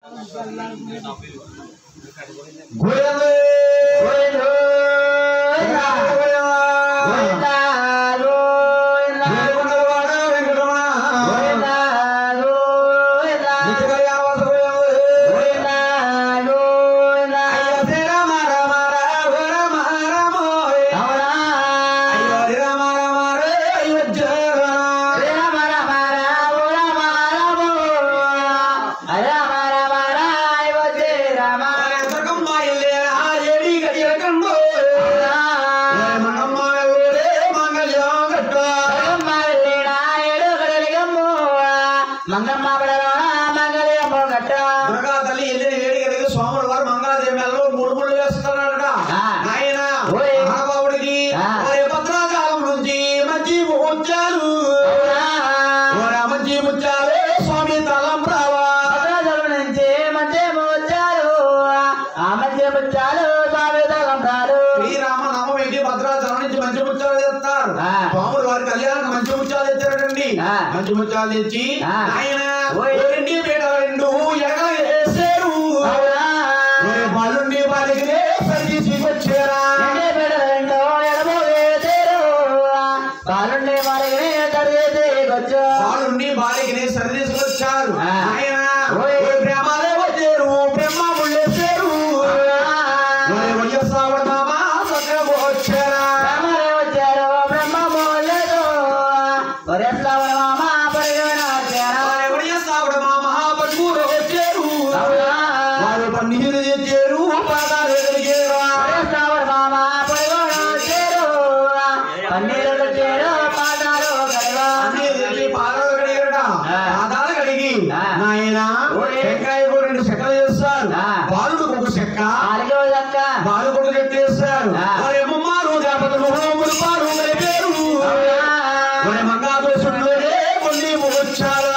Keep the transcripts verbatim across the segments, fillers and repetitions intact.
మంచి ముత్యాలు తెచ్చి ఆయన రెండు పేట రెండు ఎగలేసారు బాలుండి బాలికలే సరి తీసుకొచ్చారా బాలుండి బాలికనే సరి తీసుకొచ్చు బాలుండి బాలికనే సరి తీసుకొచ్చారు ఆయన ప్రేమాలే వచ్చారు ప్రేమ ముళ్ళేసారు వైఎస్ఆర్ మామ సత్యము వచ్చారా వచ్చారు బ్రహ్మ ముళ్ళేరు వైఎస్ఆర్ పన్నీరు తెచ్చారు పాదాలు ఎదిగారు పన్నీరు తెచ్చారు పాదాలు కడిగి పాదాలు కడిగారట పాదాలు కడిగి నాయన టెంకాయ రెండు చెక్కలు చేస్తారు బాలుడు ఒక చెక్క బాలు ఒక చెట్టు వేస్తారు మరేమమ్మారు దేవతలు పాలు కలిపారు మంగా దోషుల్లోనే కొన్ని వచ్చారా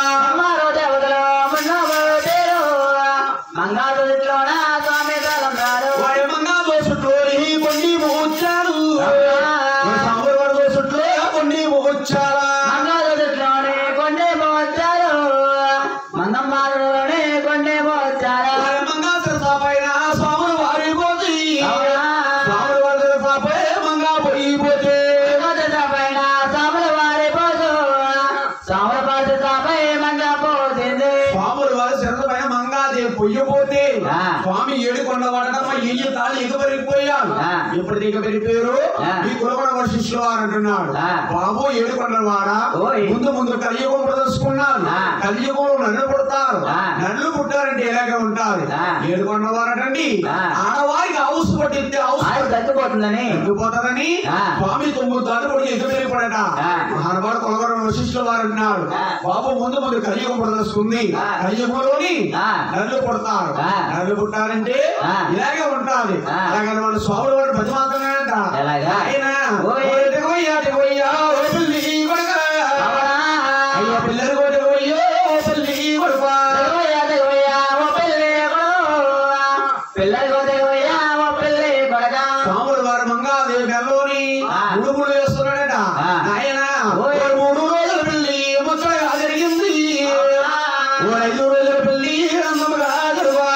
మంగాళూరులోన స్వామి తలం రారు మంగా దోషుట్లోని కొన్ని వచ్చారు సాంబర్ వారి దోషుట్లో కొన్ని వచ్చారా మంగాళూరులోనే కొన్ని వచ్చారు మందమ్మారులోనే కొన్ని వచ్చారు మంగాసుర సాపైన స్వాములు వారి పోతే స్వాములు వారి సాపై మంగా పోయిపోతే పైన స్వాములు వారి పోదు స్వాముల పాటు సాపై మంగా పోతుంది స్వాములు వారి శరద పైన మంగాదే పొయ్యపోతే స్వామి ఏడు కొండ వాడటమ్మ ఎయ్యి తాళి ఎగబెరిగిపోయాడు ఎప్పుడు దిగబెరిగిపోయారు ఈ కులకొండ వారి శిష్యులు వారు అంటున్నాడు బాబు ఏడు కొండ వాడ ముందు ముందు కలియుగం ప్రదర్శికున్నారు కలియుగంలో నన్ను పుడతారు నన్ను పుట్టారంటే ఎలాగే ఉంటారు ఏడు కొండ వారటండి ఆడవారికి హౌస్ పట్టిస్తే హౌస్ తగ్గిపోతుందని తగ్గిపోతారని స్వామి తొమ్మిది తాళ్ళు కూడా ఎగబెరిగిపడట మహానుభావుడు కులకొండ శిష్యులు వారు అంటున్నాడు బాబు ముందు ముందు కలియుగం ప్రదర్శిస్తుంది కలియుగంలోని నన్ను పుడతారు నన్ను పుట్టారంటే ఇలాగే ఉంటారు అలాగే వాళ్ళు స్వాములు వాడు పది మాత్రమే అంట ఆయన అయ్యా పిల్లలు కూడా పోయో పల్లి కొడుకు స్వాములు వారు మంగాదేవి గల్లోని ముడుగుడు వేస్తున్నాడట ఆయన మూడు రోజుల పెళ్లి ముచ్చటగా జరిగింది ఐదు రోజుల పెళ్లి అందముగా జరువా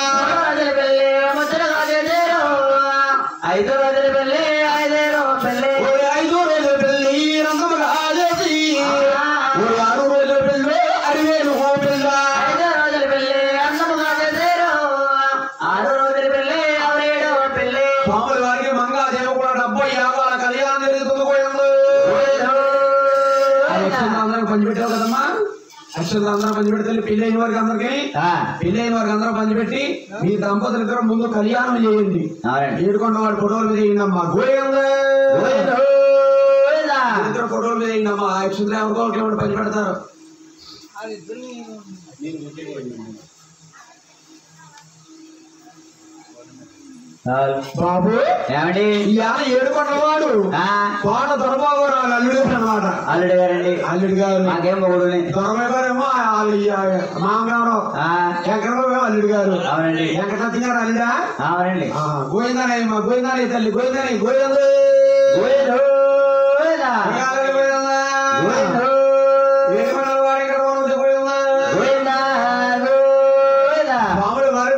ఐదు రోజుల పెళ్లి ఐదేరో పెళ్లి ఐదు రోజుల పెళ్లి రంగముగా చేసి ఆరు రోజుల పెళ్లి అడివేలు పిల్ల ఐదు రోజుల పెళ్లి అందముగా చేశారు ఆరు రోజుల పెళ్లి ఆరేడో పెళ్లి స్వాముల వారికి మంగాదేవి కూడా డెబ్బై యాభై కళ్యాణం జరుగుతుంది పోయింది అందరికి పంచిపెట్టావు కదమ్మా అక్షరాలు అందరూ పంచిపెడితే పెళ్లి అయిన వారికి అందరికి పెళ్లి అయిన వారికి అందరూ పంచిపెట్టి మీ దంపతులు ఇద్దరు ముందు కళ్యాణం చేయండి ఏడుకొండ వాడు ఫోటోల మీద వేయండమ్మా గోయంగా ఇద్దరు ఫోటోల మీద వేయండమ్మా అక్షరాలు ఎవరికోటి పంచిపెడతారు బాబు ఏమండి ఇవాళ ఏడుకొండవాడు కోట దొరబాబురావు అల్లుడు అనమాట అల్లుడు గారండి అల్లుడు గారు మాకేం మొగుడు దొరబాబు గారేమో మామగారు వెంకటబాబు అల్లుడు గారు అవునండి వెంకటరత్న గారు అల్లుడా అవునండి గోవిందానయ్య గోవిందానయ్య తల్లి గోవిందానయ్య గోవింద వాడి మామూలు వారి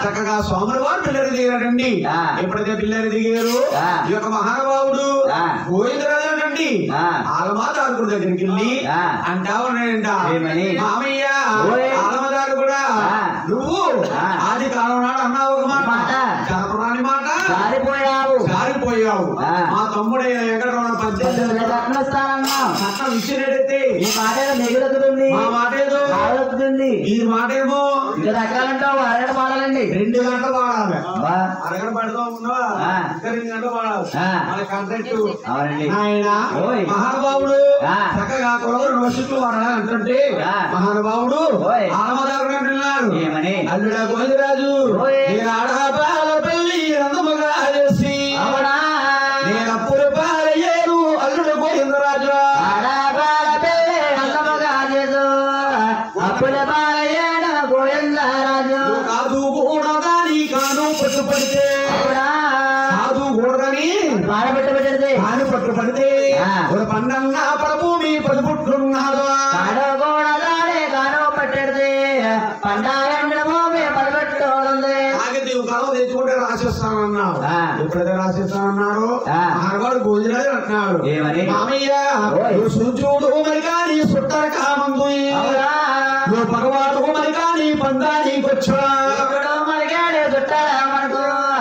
చక్కగా స్వాముల వారు పిల్లలు దిగారండి. ఎప్పుడైతే పిల్లలు దిగారు ఈ యొక్క మహానుభావుడు గోవిందరాజు అండి ఆలమాదారు దగ్గరికి వెళ్ళి అంటా ఉన్నాడంట, మామయ్య ఆలమదారు కూడా నువ్వు ఆది కాలం నాడు అన్నావు ఒక మాట, జనపురాని మాట జారిపోయావు జారిపోయావు మా తమ్ముడైన వెంకటరమణ పద్దెనిమిది చట్టం ఇచ్చినట్టయితే ఈ మాట మిగులుతుంది, మా మాట ఏదో ఆలోచుతుంది, ఈ మాట ఏమో ఇంకా రకాలంటావు అరగంట పాడాలండి, రెండు గంటలు పాడాలి, అరగంట పడతాం ఉన్నావా ఇంకా రెండు గంటలు పాడాలి మన కాంట్రాక్ట్. ఆయన మహానుభావుడు చక్కగా కొలవరు రోజులు వాడాలి అంటుంటే మహానుభావుడు ఆలమదారు అంటున్నారు, అల్లుడ గోవిందరాజు ఆడపాల పెళ్లి రంగముగా చేసి నేను అప్పుడు పాలయ్యాను అల్లుడ గోవిందరాజు ఆడపాల పెళ్లి రంగముగా చేసు అప్పుడు పాలయ్యాను గోవిందరాజు కాదు కూడదని కాను పట్టుపడితే కాదు కూడదని పాడబెట్ట పెట్టితే కాను పట్టుపడితే ఒక పండన్న పడభూమి పదుపుట్టున్నాడు కాడగోడదాడే కాను పట్టెడితే పండారండ భూమి పదపెట్టుకోవాలి ఆగతి కాలం తెచ్చుకుంటే రాసిస్తానన్నాడు. ఎప్పుడైతే రాసిస్తానన్నాడు మహానుభావుడు గోవిందరాజు అంటున్నాడు, మామయ్య సూచూడు మరి కానీ సుట్టర కామందు నువ్వు పగవాడు మరి కానీ పందానికి వచ్చా మరి కానీ సుట్టర మనకు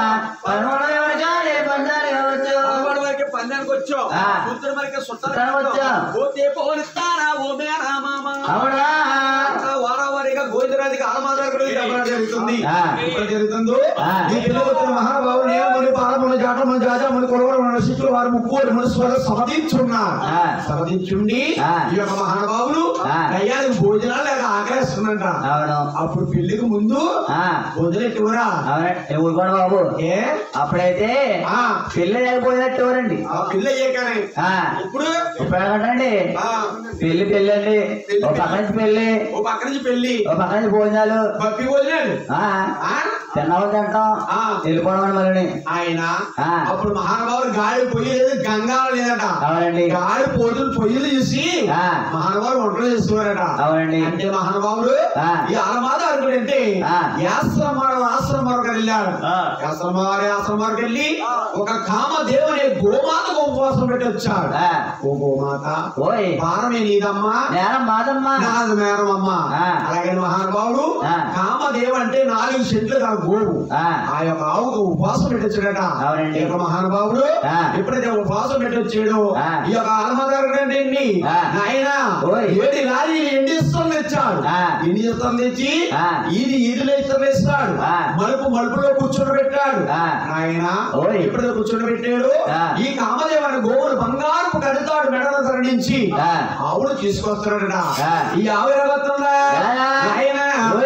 పందానికి వచ్చావు కూతురు మరికి సుట్టర పోతే పోలిస్తారా ఓ మేరా మామ వారావారిగా గోవిందరాజుకి ఆలమాదారు జరుగుతుంది. ఇప్పుడు జరుగుతుందో ఈ పిల్లలు వచ్చిన మహానుభావులు నేమని పాలములు జాటములు జాజములు కొడవలు శిష్యులు వారు ముగ్గురు మనసు సమధించున్నారు. సమధించుండి ఈ యొక్క మహానుభావులు అయ్యానికి భోజనాలు లేక ఆకలిస్తుందంట. అప్పుడు పెళ్లికి ముందు భోజనం ఎట్టువరా ఊరుకోండి బాబు, ఏ అప్పుడైతే పెళ్లి లేకపోయినట్టువరండి, పెళ్లి అయ్యాకనే ఇప్పుడు ఇప్పుడండి పెళ్లి పెళ్లి అండి, ఒక పక్క నుంచి పెళ్లి ఓ పక్క నుంచి పెళ్లి ఓ పక్క నుంచి భోజనాలు బప్పి భోజనాలు తిన్నావు తింటాం వెళ్ళిపోవడం మళ్ళీ. ఆయన అప్పుడు మహానుభావులు గాలి పొయ్యి లేదు గంగాలు లేదట, అవునండి గాలి పొయ్యిలు పొయ్యిలు చూసి మహానుభావులు వంటలు చేస్తున్నారట, అవునండి. అంటే మహానుభావుడు ఈ ఆలమాద అరుగుడు అంటే ఆశ్రమ ఆశ్రమ వరకు వెళ్ళాడు. ఆశ్రమ వారి ఆశ్రమ వరకు వెళ్ళి ఒక కామదేవుని గోమాత ఉపవాసం పెట్టి వచ్చాడు. ఓ గోమాత భారమే నీదమ్మా నేరం మాదమ్మా నాది నేరం అమ్మా. అలాగే మహానుభావుడు కామదేవు అంటే నాలుగు సెంట్లు కాదు గోవు, ఆ యొక్క ఆవుకు ఉపవాసం పెట్టొచ్చాడట. ఈ యొక్క మహానుభావుడు ఎప్పుడైతే ఉపవాసం పెట్టొచ్చాడు ఈ యొక్క ఆలమదారు ఆయన ఏడు లారీ ఎండి ఇస్తాం తెచ్చాడు, ఎండి ఇస్తాం తెచ్చి ఇది ఈదిలో ఇస్తాం తెస్తాడు, మలుపు మలుపులో కూర్చొని పెట్టాడు. ఆయన ఎప్పుడైతే కూర్చొని పెట్టాడు ఈ కామదేవుని గోవులు బంగారు కడతాడు మెడల తరలించి ఆవుడు తీసుకొస్తున్నాడట. ఈ ఆవు ఎలాగొస్తుందా ఆయన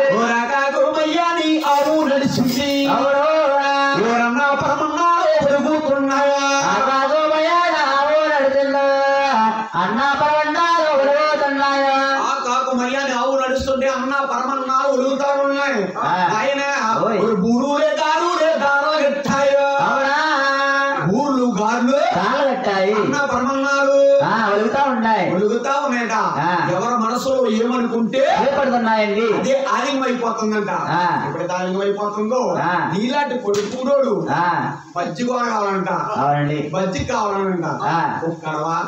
ఆవు నడిచింది ఎవరన్నా పరమన్నాడు పెరుగుతున్నాయా ఆవు నడుతుందా అన్నా పరమన్నాడు పెరుగుతున్నాయా ఆ కాకు మర్యాద ఆవు నడుస్తుంటే అన్నా పరమన్నాడు ఒలుగుతా ఉన్నాయి. ఆయన బూరులే దారులే దారాలు కట్టాయో బూర్లు గారులు దారాలు కట్టాయి అన్నా పరమన్నాడు ఒలుగుతా ఉన్నాయి ఒలుగుతా ఉన్నాయట. ఎవరి మనసులో ఏమనుకుంటే ఏర్పడుతున్నాయండి అదే ఆలింగం అయిపోతుందంట. ఎప్పుడైతే ఆలింగం అయిపోతుందో నీలాంటి కొడుకుడోడు బజ్జి కూర కావాలంట, అవునండి బజ్జి కావాలంట కడవా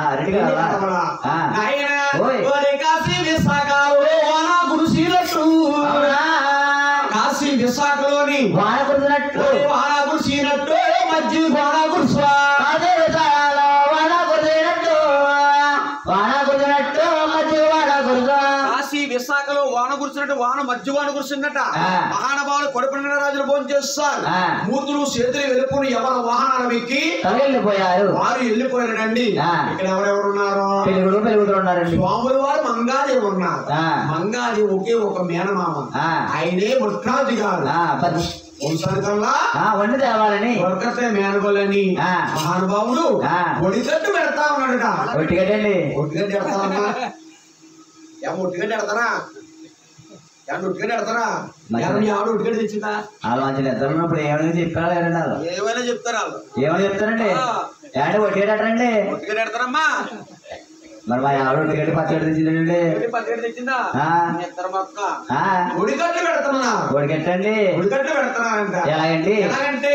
కాశీ విశాఖలో గుడిసినట్టు కాశీ విశాఖలోని వాన కురిసినట్టు వాన కురిసినట్టు మజ్జి వాన కురుసా వాన కురిసినట్టు వాన కురిసినట్టు మజ్జి వాన కురుసా కాశీ విశాఖలో వాన కురిసినట్టు వాన మధ్య వాన కురిసిందట. మహానుభావులు కొడుకున్న రాజులు భోజనం చేస్తారు. మూతులు చేతులు వెళ్ళిపోయి ఎవరి వాహనాలు ఎక్కి వెళ్ళిపోయారు, వారు వెళ్ళిపోయారండి. ఇక్కడ ఎవరెవరు ఉన్నారు పెరుగుడు పెరుగుతూ ఉన్నారండి. స్వాములు వారు మంగాదేవి ఉన్నారు. మంగాదేవి ఒకే ఒక మేనమామ, ఆయనే ముఖ్యాది గారు వంశానికల్లా వండి తేవాలని వర్కతే మేనగోలని మహానుభావుడు ఒడిగట్టు పెడతా ఉన్నాడట. ఒట్టిగడ్డండి ఒట్టిగడ్డ పెడతామన్నా ఒట్టిగడ్డ పెడతారా ఒట్టిగడ్డ పెడతారా ఆవిడ ఒట్టిగడ్డ తెచ్చిందా వాళ్ళు మంచి నిద్ర ఉన్నప్పుడు ఏమైనా చెప్పారా ఏమైనా చెప్తారా ఏమైనా చెప్తారండి ఏమంటే ఒట్టిగడ్డ ఎడతారండి ఒట్టిగడ్డ ఎడతారమ్మా మరి మా ఆవిడ ఉడిగడ్డి పచ్చడి తెచ్చిందండి. పచ్చడి తెచ్చిందా? ఇద్దరు మొక్క ఉడిగడ్డి పెడుతున్నా. ఉడిగట్టండి ఉడిగడ్డి పెడుతున్నారంట. ఎలాగండి? ఎలాగంటే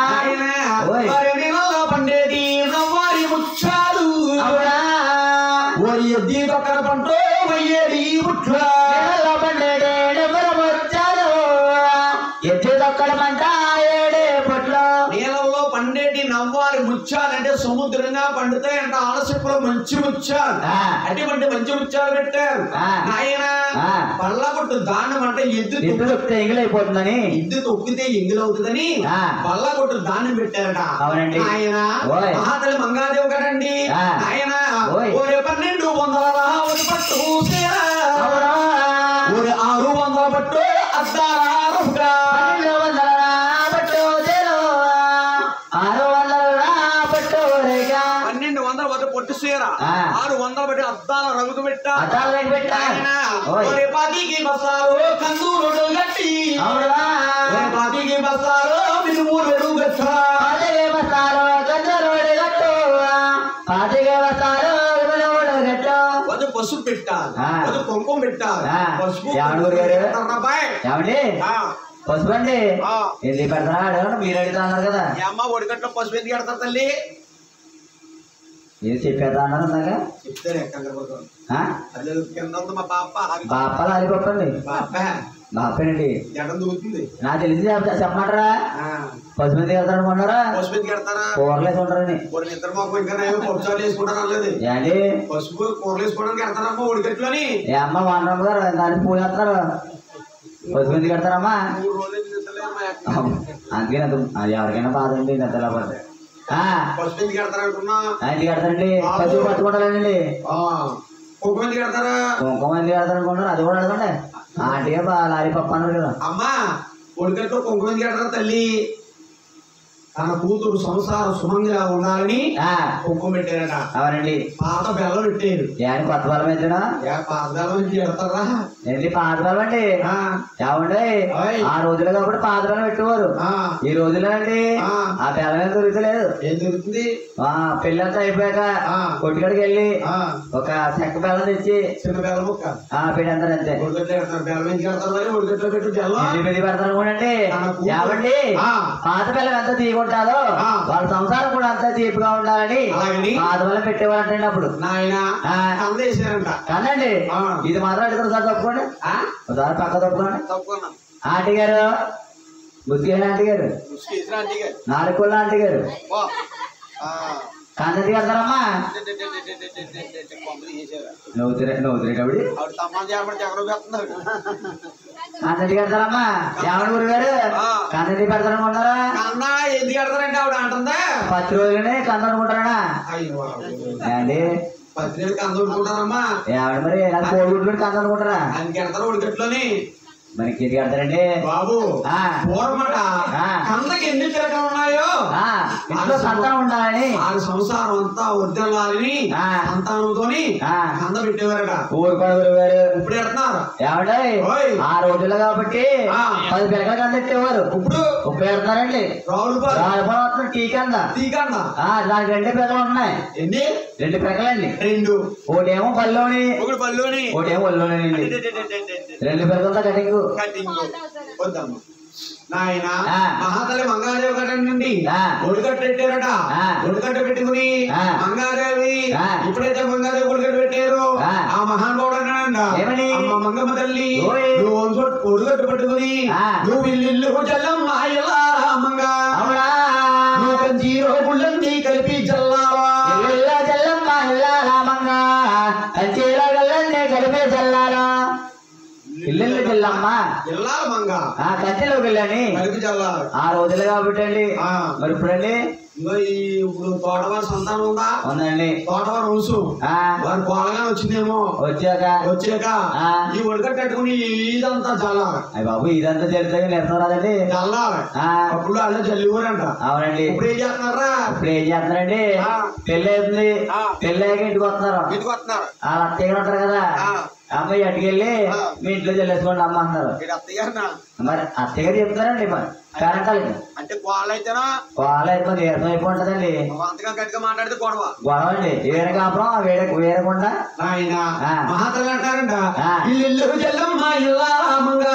పండేది నవ్వారి ముచ్చాలు ఎద్ది పక్కన పంటో వయ్యేది ముట్లా పండేది ముచ్చాలు ఎద్ది దొక్కడ పంట ఏడే పొట్లో నీళ్ళలో పండేటి నవ్వారి ముచ్చాలంటే సముద్రంగా పండుతాయంట. ఆలసిప్పులో మంచి ముచ్చాలు అటువంటి మంచి ముచ్చాలు పెట్టారు. ఆయన పళ్ళ కొట్టు దానం అంటే ఎద్దు తొక్కితే ఎంగిలైపోతుందని ఎద్దు తొక్కితే ఎంగిలవుతుందని పళ్ళ కొట్టు దానం పెట్టారట. అవునండి. ఆయన మహాతల్లి మంగాదేవి కదండి. ఆయన ఒరే పన్నెండు వందల రావడి పట్టు ఒరే ఆరు వందల పట్టు అద్దారా పన్నెండు వందల పట్టు పొట్టు సీర ఆరు వందల బట్టి అద్దాల రంగు పెట్టా. పదికి బసాలు కందూరుడు గట్టి పదికి బసాలు మినుమూరుడు గట్ట పసుపు పెట్టాలి, కుంకుమ పెట్టాలి. పసుపు పసుపు అండి ఎందుకు పెడతారా మీరు అడుగుతా అన్నారు కదా. అమ్మ ఒడిగట్లో పసుపు ఎందుకు పెడతారు తల్లి? ఏది చెప్పేదా అన్నారు అందాక చెప్తారు. మా పాప బాప లాలిపప్పండి. బాపేనండి నాకు తెలిసి చెప్పమంటారా? పసుపు ఎందుకు వెళ్తారు అనుకున్నారా? పసుపు ఎందుకు పెడతారా? కూరలు వేసుకుంటారని. ఇద్దరు మాకు ఇంకా పొచ్చాలు వేసుకుంటారు అనలేదు. ఏంటి పసుపు కూరలు వేసుకోవడానికి వెళ్తారమ్మా ఒడిగట్లోని. ఏ అమ్మ వానరమ్మ గారు దాన్ని పూజ చేస్తారు. పసుపు ఎందుకు పెడతారమ్మా? అందుకే ఎవరికైనా బాధ అండి నిద్రలో పడితే పసుపు ఎందుకు పెడతారంటున్నా? ఎందుకు పెడతారండి? పసుపు పట్టుకుంటారండి. కుంకుమ ఎందుకు పెడతారా? కుంకుమ ఎందుకు పెడతారు అనుకుంటారు? అది కూడా అడగండి. ఆంటీ లారీ పప్పు అన్నారు కదా. అమ్మా ఒడిగట్లో కుంకుమ ఎందుకు పెడతారా తల్లి? తన కూతురు సంసారం సుమంగా ఉండాలని కుంకుమ పెట్టారట. అవునండి. పాత బెల్లం పెట్టారు. ఏం కొత్త బెల్లం పెట్టినా? పాత బెల్లం పెడతారా? ఏంటి పాత బెల్లం అండి? ఏమండి ఆ రోజులు కాబట్టి పాత బెల్లం పెట్టేవారు. ఈ రోజులో అండి ఆ బెల్లం ఏం దొరుకుతలేదు. ఏం దొరుకుతుంది? పెళ్ళంతా అయిపోయాక కొట్టుకడికి వెళ్ళి ఒక చెక్క బెల్లం తెచ్చి చిన్న బెల్లం ముక్క పెడతారు అంతే. బెల్లం ఎందుకు పెడతారు మరి? ఒడిగట్లో పెట్టి బెల్లం పెళ్లి పెడతారు అనుకోండి. ఏమండి పాత బెల్లం ఎంత తీయకుండా వాళ్ళ సంసారం కూడా అంతా తీపిగా ఉండాలని పాత బెల్లం పెట్టేవాళ్ళంటే అప్పుడు కాదండి. ఇది మాత్రం అడుగుతారు సార్ తప్పుకోండి. ఒకసారి పక్క తప్పుకోండి. ఆంటీ గారు ముస్కేసిన ఆంటీ గారు నాలుగు ఆంటీ గారు కందటి వెళ్తారమ్మా. నవ్వుతురే నవ్వుతురేటప్పుడు కందటి వెళ్తారమ్మా. ఎవరి గురు గారు కందటి పెడతారనుకుంటారా? ఎందుకు పెడతారంటే ఆవిడ అంటుందా పది రోజులనే కంద అనుకుంటారా అండి? పది రోజులు కంద అనుకుంటారమ్మా. ఎవరు మరి కోడిగుడ్లు కంద అనుకుంటారా? ఆయనకి వెళ్తారు ఒడిగట్లోని. మనకి ఇది కడతారండి బాబు. పూర్వమట కందకి ఎన్ని పిలకలు ఉన్నాయో ఇంట్లో సంతానం ఉండాలని ఆ సంసారం అంతా వర్దిల్లాలని సంతానంతో కంద పెట్టేవారట. ఊరుకోడు గారు ఇప్పుడు పెడుతున్నారు. ఏమంటే ఆ రోజుల్లో కాబట్టి పది పిలకల కంద పెట్టేవారు. ఇప్పుడు ఇప్పుడు పెడతారండి రావులపాలెం టీ కంద. టీ కంద దానికి రెండు పిలకలు ఉన్నాయి. ఎన్ని? రెండు పిలకలండి. రెండు. ఒకటేమో పల్లోని ఒకటి పల్లోని ఒకటేమో ఒళ్ళోనండి. రెండు పిలకలతో కటింగ్ వద్దాము. నాయన మహాతల్లి మంగాదేవి కట్టండి ఒడిగట్టు పెట్టారట. ఒడిగట్టు పెట్టుకుని మంగాదేవి ఎప్పుడైతే మంగాదేవి ఒడిగట్టు పెట్టారో ఆ మహానుభావుడు అన్నాడంట, అమ్మ మంగమ్మ తల్లి నువ్వు ఒడిగట్టు పెట్టుకుని నువ్వు ఇల్లు జల్లమ్మ మంగా నువ్వు కంచీరో గుళ్ళంది కలిపి జల్లావా జల్లమ్మ మంగా కంచీలో గల్లన్నీ కలిపి జల్లాలా ఇల్లు జల్లమ్మ జల్లాల మంగ కంచెలోకి వెళ్ళని ఆ రోజులు కాబట్టి అండి. మరి ఇప్పుడండి ఇప్పుడు తోటవారి సంతానం ఉందా? ఉందండి. తోటవారి వంశు వారి కోలగా వచ్చిందేమో. వచ్చాక వచ్చాక ఈ ఒడిగట్టుకుని ఇదంతా చల్లాలి. అయ్యి బాబు ఇదంతా జరిగితే నిరసన రాదండి. చల్లాలి. అప్పుడు అలా చల్లిపోరంట. అవునండి. ఇప్పుడు ఏం చేస్తున్నారా? ఇప్పుడు ఏం చేస్తున్నారండి? పెళ్లి అవుతుంది. పెళ్లి అయ్యాక ఇంటికి వస్తున్నారు. ఇంటికి వస్తున్నారు. వాళ్ళ అత్తయ్య ఉంటారు కదా అమ్మాయి అటుకెళ్ళి మీ ఇంట్లో చెల్లేసుకోండి అమ్మ అన్నారు. మరి అత్తగారు చెప్తారండి మరి పేరంటాలకి అంటే కోళ్ళైతేనా కోళ్ళ అయిపోయి నీరసం అయిపోతుందండి. అంతగా గట్టిగా మాట్లాడితే గొడవ గొడవ అండి. వేరే కాపురం వేరే వేరకుండా ఆయన మహాతలు అంటారంట ఇల్లు చెల్లమ్మ ఇల్లామంగా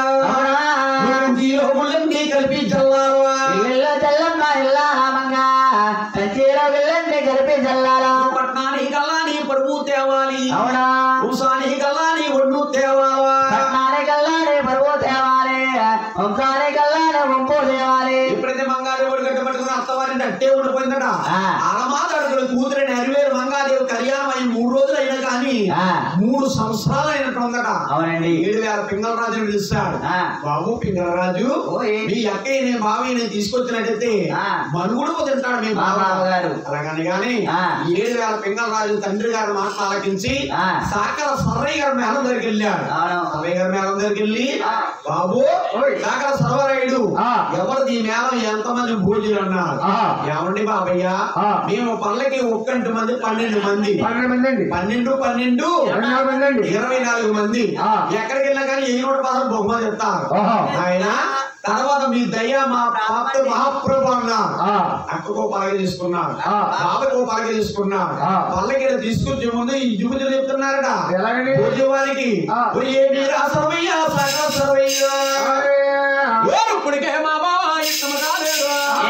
కలిపి చల్లారా ఇల్లు చెల్లమ్మ ఇల్లామంగా కంచీలో వెళ్ళండి కలిపి చల్లారా పట్నానికి కల్లాని పరుపు తేవాలి అవునా వంశానికి కల్లాని ఒడ్డు తేవాలా పట్నానికి కల్లాని పరుపు తేవాలి వంశానికి కల్లాని వంపు తేవాలి. ఎప్పుడైతే మంగాదేవుడు గడ్డ పట్టుకుని అత్తవారిని అట్టే ఉండిపోయిందట అలమాతాడుకులు కూతురని అరివేరు మంగాదేవి కళ్యాణం అయి మూడు రోజులు అయినా కానీ మూడు సంవత్సరాలు అయినట్టు ఉందట. అవునండి. ఏడు వేల పింగళ రాజుని పిలుస్తాడు. బాబు పింగళరాజు మీ అక్కయ్య నేను బావి నేను తీసుకొచ్చినట్టయితే మనుగుడు తింటాడు మీ బావగారు అలాగని గాని ఏడు వేల పింగళ రాజు తండ్రి గారి మాట ఆలకించి సాకల సర్రయ్య గారి మేళం దగ్గరికి వెళ్ళాడు. సర్రయ్య గారి మేళం దగ్గరికి వెళ్ళి బాబు సాకల సర్వరాయుడు ఎవరిది మేళం ఎంతమంది భోజనం అన్నారు. ఏమండి బాబయ్య మేము పల్లకి ఒక్కంటి మంది పన్నెండు మంది పన్నెండు మంది అండి పన్నెండు పన్నెండు మంది అండి ఇరవై నాలుగు మంది ఎక్కడికి వెళ్ళినా కానీ ఏ నూట పదహారు బహుమతి ఇస్తారు. ఆయన తర్వాత మీ దయ్యా మా పాప మహాప్రభు అన్నారు. అక్కకో పలక తీసుకున్నారు బాబకో పలక తీసుకున్నారు. పల్లకి తీసుకొచ్చే ముందు ఈ యువతులు చెప్తున్నారట భోజవానికి సర్వయ్యా సకల సర్వయ్యా ఇప్పటికే మా బాబా ఇష్టం కాలేదు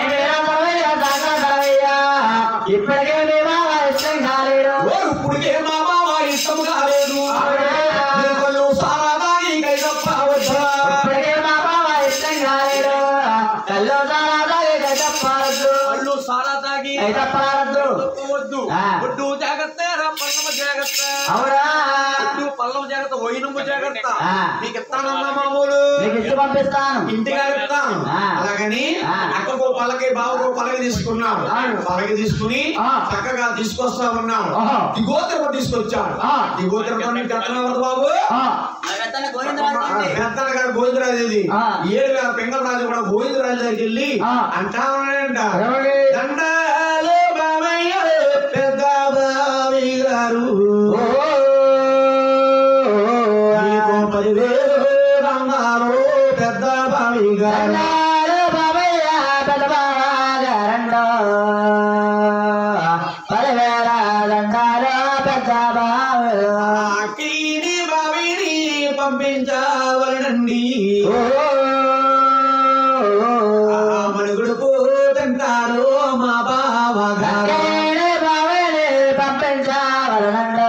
ఇప్పటికే మీ బాబా ఇష్టం కాలేడు ఇప్పటికే మా బాబా ఇష్టం కాలేదు సారా దాగి కై తప్పవద్దా ఇప్పటికే మా బాబా ఇష్టం కాలేడు కళ్ళు సారా దాగి కై తప్పవద్దు కళ్ళు సారా దాగి కై తప్పవద్దు వద్దు ఒడ్డు జాగ్రత్త పల్లమ జాగ్రత్త అవునా ఒడ్డు పల్లమ జాగ్రత్త వైనము జాగ్రత్త నీకు ఇస్తానన్నా మామూలు నీకు ఇచ్చి పంపిస్తాను ఇంటిగా ఇస్తాను. అలాగని అక్కకో పలకి బావకో పలకి తీసుకున్నాడు. పలకి తీసుకుని చక్కగా తీసుకొస్తా ఉన్నాడు. దిగోత్రమ తీసుకొచ్చాడు. దిగోత్రమ పెత్తనవరదు బాబు పెత్తన గారు గోవిందరాజు ఇది ఏడు వేల పింగళరాజు కూడా గోవిందరాజు దగ్గరికి వెళ్ళి అంటా ఉన్నాడంట దండాలు బావయ్య పెద్ద బావి గారు పదివేలు బంగారు పెద్ద బావి గారు బాబయ్య పెద్ద బాగా రెండో పదివేల దండాలు పెద్ద బావిని బావిని పంపించవలనండి మనుగుడు పోతుంటారు మా బావ గారు బావిని పంపించవలనండో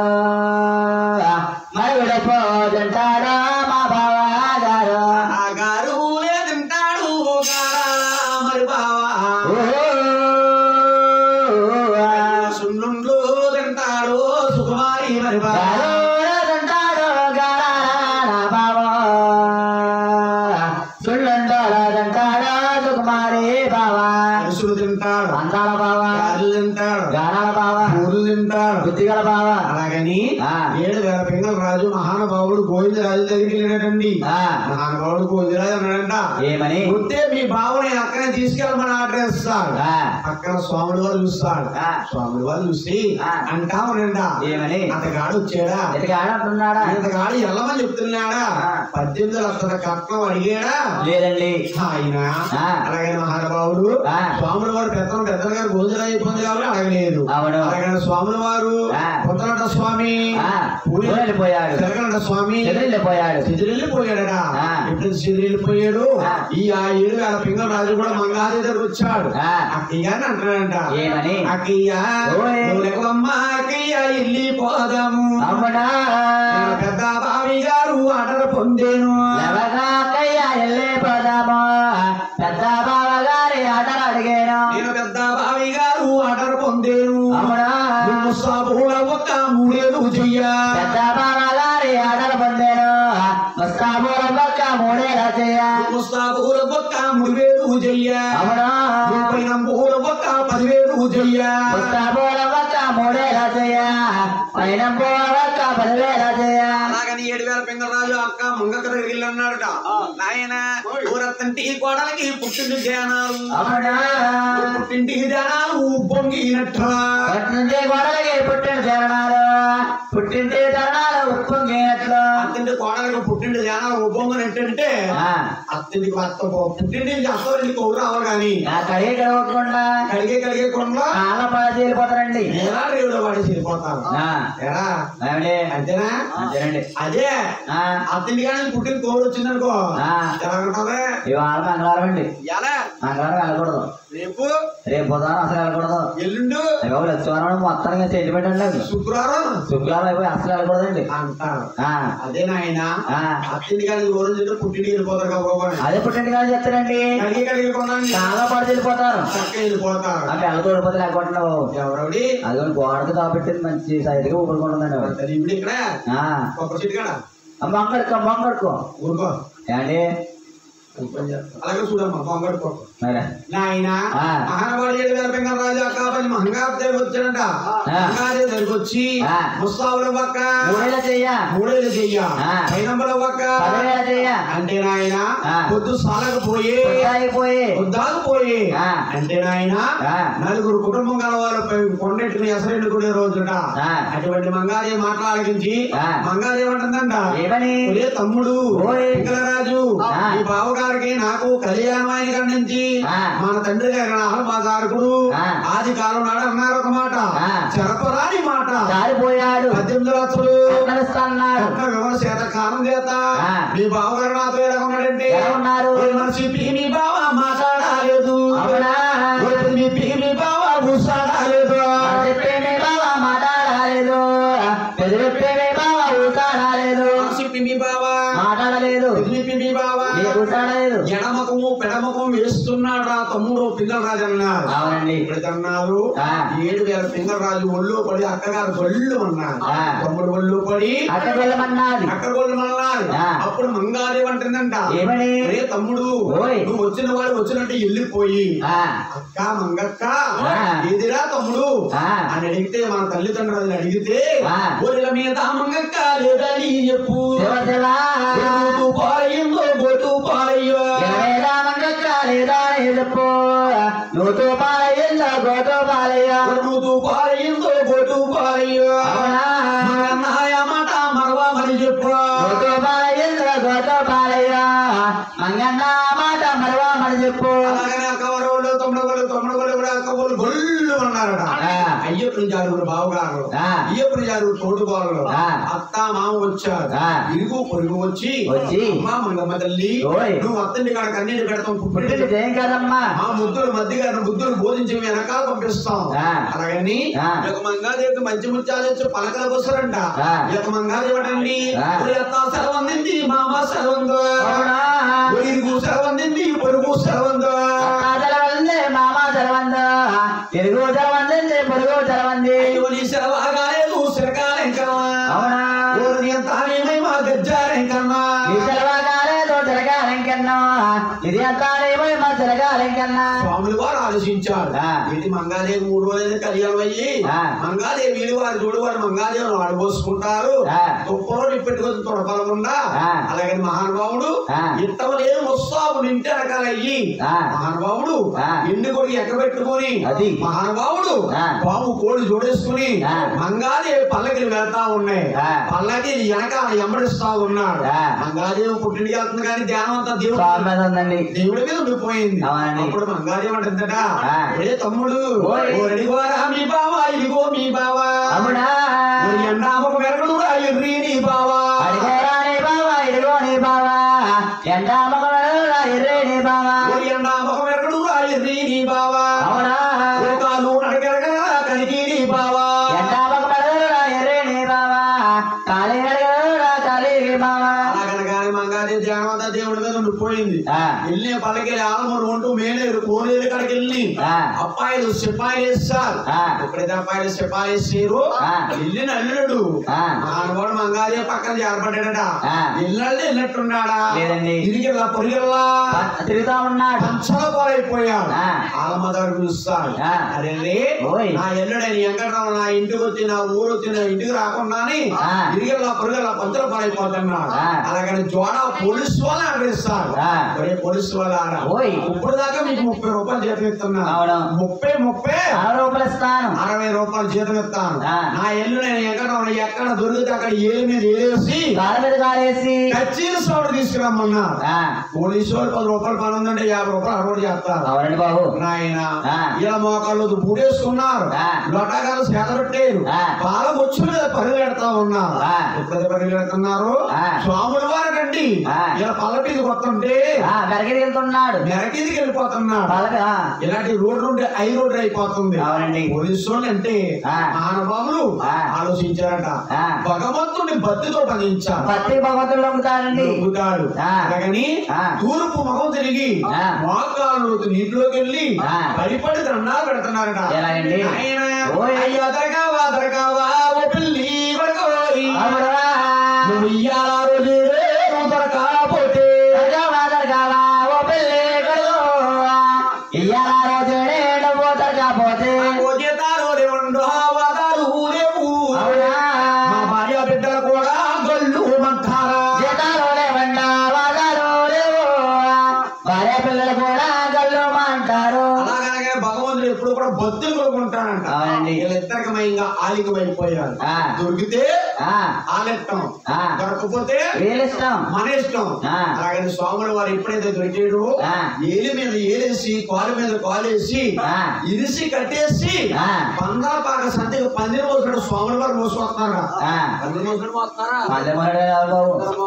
మరుగుడు పోతుంటాడు మా బావ గారు ఆ గారు లేదంటాడు మరి బావా సున్నుండ్లు తింటాడు సుకుమారి మరి బావా తింటాడు గారా బావ సుళ్ళండోలో తింటాడు సుకుమారి బావ అరుసులు తింటాడు అందాల బావ గారులు తింటాడు గానాల బావ ఊర్లు తింటాడు బుద్ధిగల బావ అలాగని ఏడు వేల పింగళ రాజు మహానుభావుడు గోవిందరాజు దగ్గరికి వెళ్ళాడండి. మహానుభావుడు గోవిందరాజు అన్నాడంట ఏమని వస్తే మీ బావుని అక్కడే తీసుకెళ్ళమని ఆర్డర్ ఇస్తాడు. అక్కడ స్వాములు వారు చూస్తాడు. స్వాములు వారు చూసి అంటా ఉన్నాడా ఏమని అతగాడు వచ్చాడా అంటున్నాడా ఇంతగాడు వెళ్ళమని చెప్తున్నాడా పద్దెనిమిది లక్షల కట్నం అడిగాడా లేదండి ఆయన అలాగే మహానుభావుడు స్వాముల వారు పెద్ద పెద్దలు గారు గోవిందరాజు అయిపోయింది కాబట్టి అడగలేదు. అలాగే స్వాముల వారు పుత్తనట స్వామి వెళ్ళిపోయాడు తిరగనట స్వామి వెళ్ళిపోయాడు చెదిరెళ్ళిపోయాడట. ఎప్పుడు చెదిరెళ్ళిపోయాడు ఈ ఆ ఏడు వేల పింగళ రాజు కూడా మంగాది దగ్గరకు వచ్చాడు. అక్కయ్య అని అంటాడంట ఏమని అక్కయ్య అమ్మ అక్కయ్య వెళ్ళిపోదాము పెద్ద బావి గారు ఆర్డర్ పొందేను అక్కయ్య వెళ్ళిపోదాము పెద్ద బావ గారి ఆర్డర్ అడిగాను నేను పెద్ద బావి గారు ఆర్డర్ పొందేను ముస్తాబుల ఒక్క మూడేళ్ళు చెయ్య పెద్ద బావ గారి ఆర్డర్ పొందాను ముస్తాబుల ఒక్క మూడేళ్ళ చెయ్య ముస్తాబుల ఒక్క మూడు వేలు చెయ్య పైన పూల ఒక్క పదివేలు చెయ్య ముస్తాబుల ఒక్క మూడేళ్ళ చెయ్య పైన పూల ఒక్క పదివేల చెయ్య అలాగని ఏడు వేల పింగళరాజు అక్క ముంగక్క దగ్గరికి వెళ్ళి అన్నాడట నాయన ఊరత్తంటి కోడలకి పుట్టింటి ధ్యానాలు పుట్టింటి ధ్యానాలు పొంగినట్టు గోడలకి పుట్టిన ధ్యానాలు పుట్టింటి తరణాల ఉప్పొంగినట్లు అత్తింటి కోడలకు పుట్టింటి ధ్యానాలు ఉప్పొంగని ఏంటంటే అత్తింటికి అత్త పుట్టింటి అత్తవారింటికి కౌరు రావాలి కానీ కడిగే కడగకుండా కడిగే కడిగే కొండలో కాళ్ళ పడి వెళ్ళిపోతారండి. ఎలా రేవులో పడి వెళ్ళిపోతారు ఎరా అంతేనా? అంతేనండి. అదే అత్తింటి కానీ పుట్టిన కౌరు వచ్చిందనుకో ఎలా ఉంటది? ఇవాళ మంగళవారం అండి. ఎలా మంగళవారం వెళ్ళకూడదు. రేపు రేపు బుధవారం అసలు వెళ్ళకూడదు. ఎల్లుండు లక్ష్మీవారం మొత్తానికి సెంటిమెంట్ అండి. శుక్రవారం శుక్రవారం అయిపోయి అసలు వెళ్ళకూడదండి అంటారు. అదే నాయన అత్తింటి కానీ రోజు పుట్టింటికి వెళ్ళిపోతారు కాబట్టి అదే పుట్టింటి కానీ చెప్తారండి. కడిగి కడిగి కొనండి చాలా పడి వెళ్ళిపోతారు. చక్క వెళ్ళిపోతారు. అంటే వెళ్ళకూడదు లేకుంటున్నావు ఎవరవి అది గోడకు కాబట్టి మంచి సైడ్గా ఊరుకుంటుందండి. ఇప్పుడు ఇక్కడ కొబ్బరి చెట్టు కాడ మొంగడుకో మొంగడుకో ఊరుకో ఏండి అలాగే చూడమ్మా పొంగడుకో నాయన మహానవాడు ఏడు వేల పింగళ రాజు అక్కాపల్లి మహంగాదేవి వచ్చాడంట. మహంగాదేవి దగ్గరికి వచ్చి ముస్తాబుల పక్క మూడేళ్ళ చెయ్య మూడేళ్ళు చెయ్య పైనంబల పక్క అంటే నాయన పొద్దు సాలకపోయి పోయి పొద్దాకపోయి అంటే నాయన నలుగురు కుటుంబం గలవారు కొండెట్టుకుని ఎసరెండు కూడా రోజుట. అటువంటి మంగాదేవి మాట్లాడించి మంగాదేవి అంటుందంట ఏమని తమ్ముడు పింగళరాజు ఈ బావగారికి నాకు కళ్యాణమైన నుంచి మన తండ్రి గారి అహల్బాదారకుడు ఆది కాలం నాడు అన్నారు ఒక మాట చెరపరాని మాట జారిపోయాడు. పద్దెనిమిది లక్షలు వివర చేత కాలం చేత మీ బావగారు నాతో ఎలా ఉన్నాడంటే ఉన్నారు మనిషి మీ బావ మాట్లాడలేదు మీ మీ బావ ఊసాడలేదు మాట్లాడలేదు మీ బావ మాట్లాడలేదు మీ బావ ఎడమకము పెడమకం వేస్తున్నాడు రా తమ్ముడు పింగళ రాజు అన్నారు. అవునండి. ఇప్పుడన్నారు ఏడు వేల పింగళ రాజు ఒళ్ళు పడి అక్కగారు గొల్లు అన్నారు. తమ్ముడు ఒళ్ళు పడి అక్క గొల్లమన్నారు. అక్క గొల్లమన్నారు. అప్పుడు మంగాదేవి అంటుందంట రే తమ్ముడు నువ్వు వచ్చిన వాడు వచ్చినట్టు వెళ్ళిపోయి అక్క మంగక్క ఏదిరా తమ్ముడు అని అడిగితే మన తల్లిదండ్రులు అడిగితే ఊరిల మీద మంగక్క లేదని చెప్పు పాలయ్యిందో గోటు పాలయ్యో చెప్పు నువ్వు పాలయ్యిందో గోటు పాలయ్యో నువ్వు పాలయ్యిందో గోటు పాలయ్యో మాట మరవా మరి చెప్పు పాలయ్యిందో గోటు పాలయ్యో మంగన్న మాట మరవా మరి చెప్పు. అలాగనే అక్కవారు తమ్ముడు వాళ్ళు తమ్ముడు వాళ్ళు కూడా అక్కవారు గొల్లు అన్నారట. అయ్యప్పని జారుడు బావగారు అయ్యప్పని జారుడు తోడుకోవాలి అత్త మామ వచ్చారు. ఇరుగు పొరుగు వచ్చి అమ్మా మంగమ్మ తల్లి నువ్వు అత్తండి కాడ కన్నీళ్ళు పెడతాం ఏం కదమ్మా మా ముద్దులు మధ్య గారిని ముద్దులు బోధించి వెనకాల పంపిస్తాం. అలాగని ఒక మంగాదేవికి మంచి ముత్యాలు వచ్చి పలకల వస్తారంట. ఈ యొక్క మంగాదేవి అండి అత్త సెలవందింది మామ సెలవందో ఇరుగు సెలవందింది పొరుగు సెలవందో మామ సెలవందో ఇరుగు సెలవంది పొరుగు సెలవంది సెలవాగాలేదు సిరకాలెంకన్నా అవునా తానేమో గజ్జాలెంకన్నా సెలవాగాలేదు తిరగాలెంకన్నా ఇది అంతానేమో మా తిరగాలెంకన్నా స్వాములు వారు ఆలోచించారు. ఇది మంగాదేవి మూడు రోజులు కళ్యాణం అయ్యి మంగాదేవి వీళ్ళు వారు చూడు వారు మంగాదేవిని ఆడబోసుకుంటారు. తుప్పలో పెట్టుకొని తొడపలకుండా అలాగే మహానుభావుడు ఇట్టం లేదు ముస్తాబు నింటి రకాలయ్యి మహానుభావుడు ఎండు కొడి ఎక్కబెట్టుకుని మహానుభావుడు బాబు కోడి జోడేసుకుని మంగాదేవి పల్లకిలు వెళ్తా ఉన్నాయి. పల్లకి వెనకాల ఎంబడిస్తా ఉన్నాడు. మంగాదేవి పుట్టింటికి వెళ్తుంది కానీ ధ్యానం అంతా దేవుడు దేవుడి మీద ఉండిపోయింది. అప్పుడు మంగాదేవి అంటుందట ఏ తమ్ముడు అడిగోరా మీ బావా ఇదిగో మీ బావా ఎండామకు వెరగడు ఎర్రీ నీ బావా ఇదిగో నీ బావా ఎండామకు ఎర్రీ నీ బావా ఎండామకు వెరగడు ఎర్రీ నీ బావా కాలు నడగరగా కలిగి నీ బావా ఎండామకు ఎర్రీ నీ బావా కాళీ నడగరా కాళీ బావా అలాగనగానే మంగాదేవి ధ్యానం అంతా దేవుడి మీద ఉండిపోయింది. వెళ్ళి పల్లకెళ్ళి ఆలమూరు ఉంటూ మేలేరు కోనేరు కాడికి వెళ్ళి అప్పాయిలు సిపాయిలు వేస్తారు. ఎప్పుడైతే అప్పాయిలు సిపాయిలు వేసారు వెళ్ళి నల్లుడు మానవాడు మంగాదేవి పక్కన చేరబడ్డాడట. వెళ్ళాలి వెళ్ళట్టున్నాడా తిరిగిల్లా పొరిగిల్లా తిరుగుతా ఉన్నాడు. పంచల పోలైపోయాడు. ఆలమ్మ దగ్గర పిలుస్తాడు. అదే నా ఎల్లుడని వెంకటరావు నా ఇంటికి వచ్చి నా ఊరు వచ్చి నా ఇంటికి రాకుండా తిరిగిల్లా పొరిగిల్లా పంచల పోలైపోతున్నాడు. అలాగని జోడ పోలీసు వాళ్ళు అడ్రేస్తారు పోలీసు వాళ్ళ ఇప్పుడు దాకా మీకు ముప్పై రూపాయలు జీతం ఇస్తున్నాను ముప్పై ముప్పై అరవై రూపాయలు ఇస్తాను అరవై రూపాయలు జీతం ఇస్తాను నా ఎల్లు నేను ఎక్కడ ఎక్కడ దొరికితే అక్కడ ఏలు మీద ఏలేసి కాళ్ళ మీద కాలేసి కచ్చీల సోడు తీసుకురమ్మన్నా పోలీసు వాళ్ళు పది రూపాయలు పని ఉందంటే యాభై రూపాయలు అరవై చేస్తారు అవునండి బాబు నాయన ఇలా మోకాళ్ళు బూడేసుకున్నారు లొటాగాలు సేదరొట్టారు పాల బొచ్చు మీద పరిగెడతా ఉన్నారు ఎప్పుడైతే పరిగెడుతున్నారు స్వాముల వారు కండి ఇలా పల్లకికి వస్తుంటే మెరకిదికి వెళ్తున్నాడు మెరకిదికి వెళ్ళిపోతున్నాడు ఇలాంటి రోడ్డు నుండి ఐ రోడ్డు అయిపోతుంది పోలీసు వాళ్ళు అంటే మహానుభావులు ఆలోచించారట భగవంతుడిని భక్తితో పనించారు భక్తి భగవంతుడు నమ్ముతాడండి నమ్ముతాడు అలాగని తూర్పు ముఖం తిరిగి మోకాళ్ళు నీటిలోకి వెళ్ళి పడిపడి దండాలు పెడుతున్నారట ఆయన అయ్యదరగా వాదరగావా ఓ పిల్లి పడుకోవాలి నువ్వు ఇయ్యాల రోజు దొరకపోతే వాదరగావా ఓ పిల్లి కడుగోవా ఇయ్యాల రోజు నువ్వు దొరకపోతే జీతాలు ఉండో వాదాలు లేవు మా భార్య బిడ్డలు కూడా గొల్లు మంటారా జీతాలు లేవండా వాదాలు లేవు భార్య పిల్లలు కూడా గల్లు అంటారు అలాగనగా భగవంతుడు ఎప్పుడు కూడా భక్తులు కొనుక్కుంటాడంట వీళ్ళిద్దరికి మయంగా ఆలికమైపోయారు దొరికితే ఆలెట్టం దొరకపోతే వీళ్ళిష్టం మన ఇష్టం అలాగని స్వాములు వారు ఎప్పుడైతే దొరికాడు ఏలి మీద ఏలేసి కాలు మీద కాలేసి ఇరిసి కట్టేసి పందల పాక సంతకి పందిరి మోసాడు స్వాముల వారు మోసుకొస్తారా పందిరి మోసాడు మోస్తారా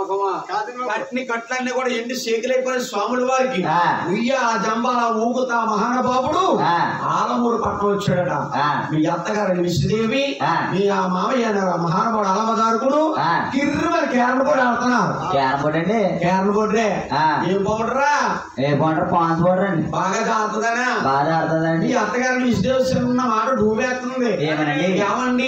కట్ని కట్లన్నీ కూడా ఎండి సేకలైపోయిన స్వాముల వారికి ఉయ్య ఆ జంబాల ఊగుతా మహానుభావుడు ఆలమూరు పట్టణం వచ్చాడట మీ అత్తగారు విశ్వదేవి మీ ఆ మామయ్య మహానుభావుడు అలమదారుకుడు కిర్రమని క్యారమ్ బోర్డు ఆడుతున్నారు క్యారమ్ బోర్డు అండి క్యారమ్ బోర్డే ఏం పౌడరా ఏ పౌడర్ పాన్స్ పౌడర్ అండి బాగా ఆడుతుందనా బాగా ఆడుతుందండి మీ అత్తగారు విశ్వదేవి ఉన్న మాట డూబేస్తుంది ఏమనండి ఏమండి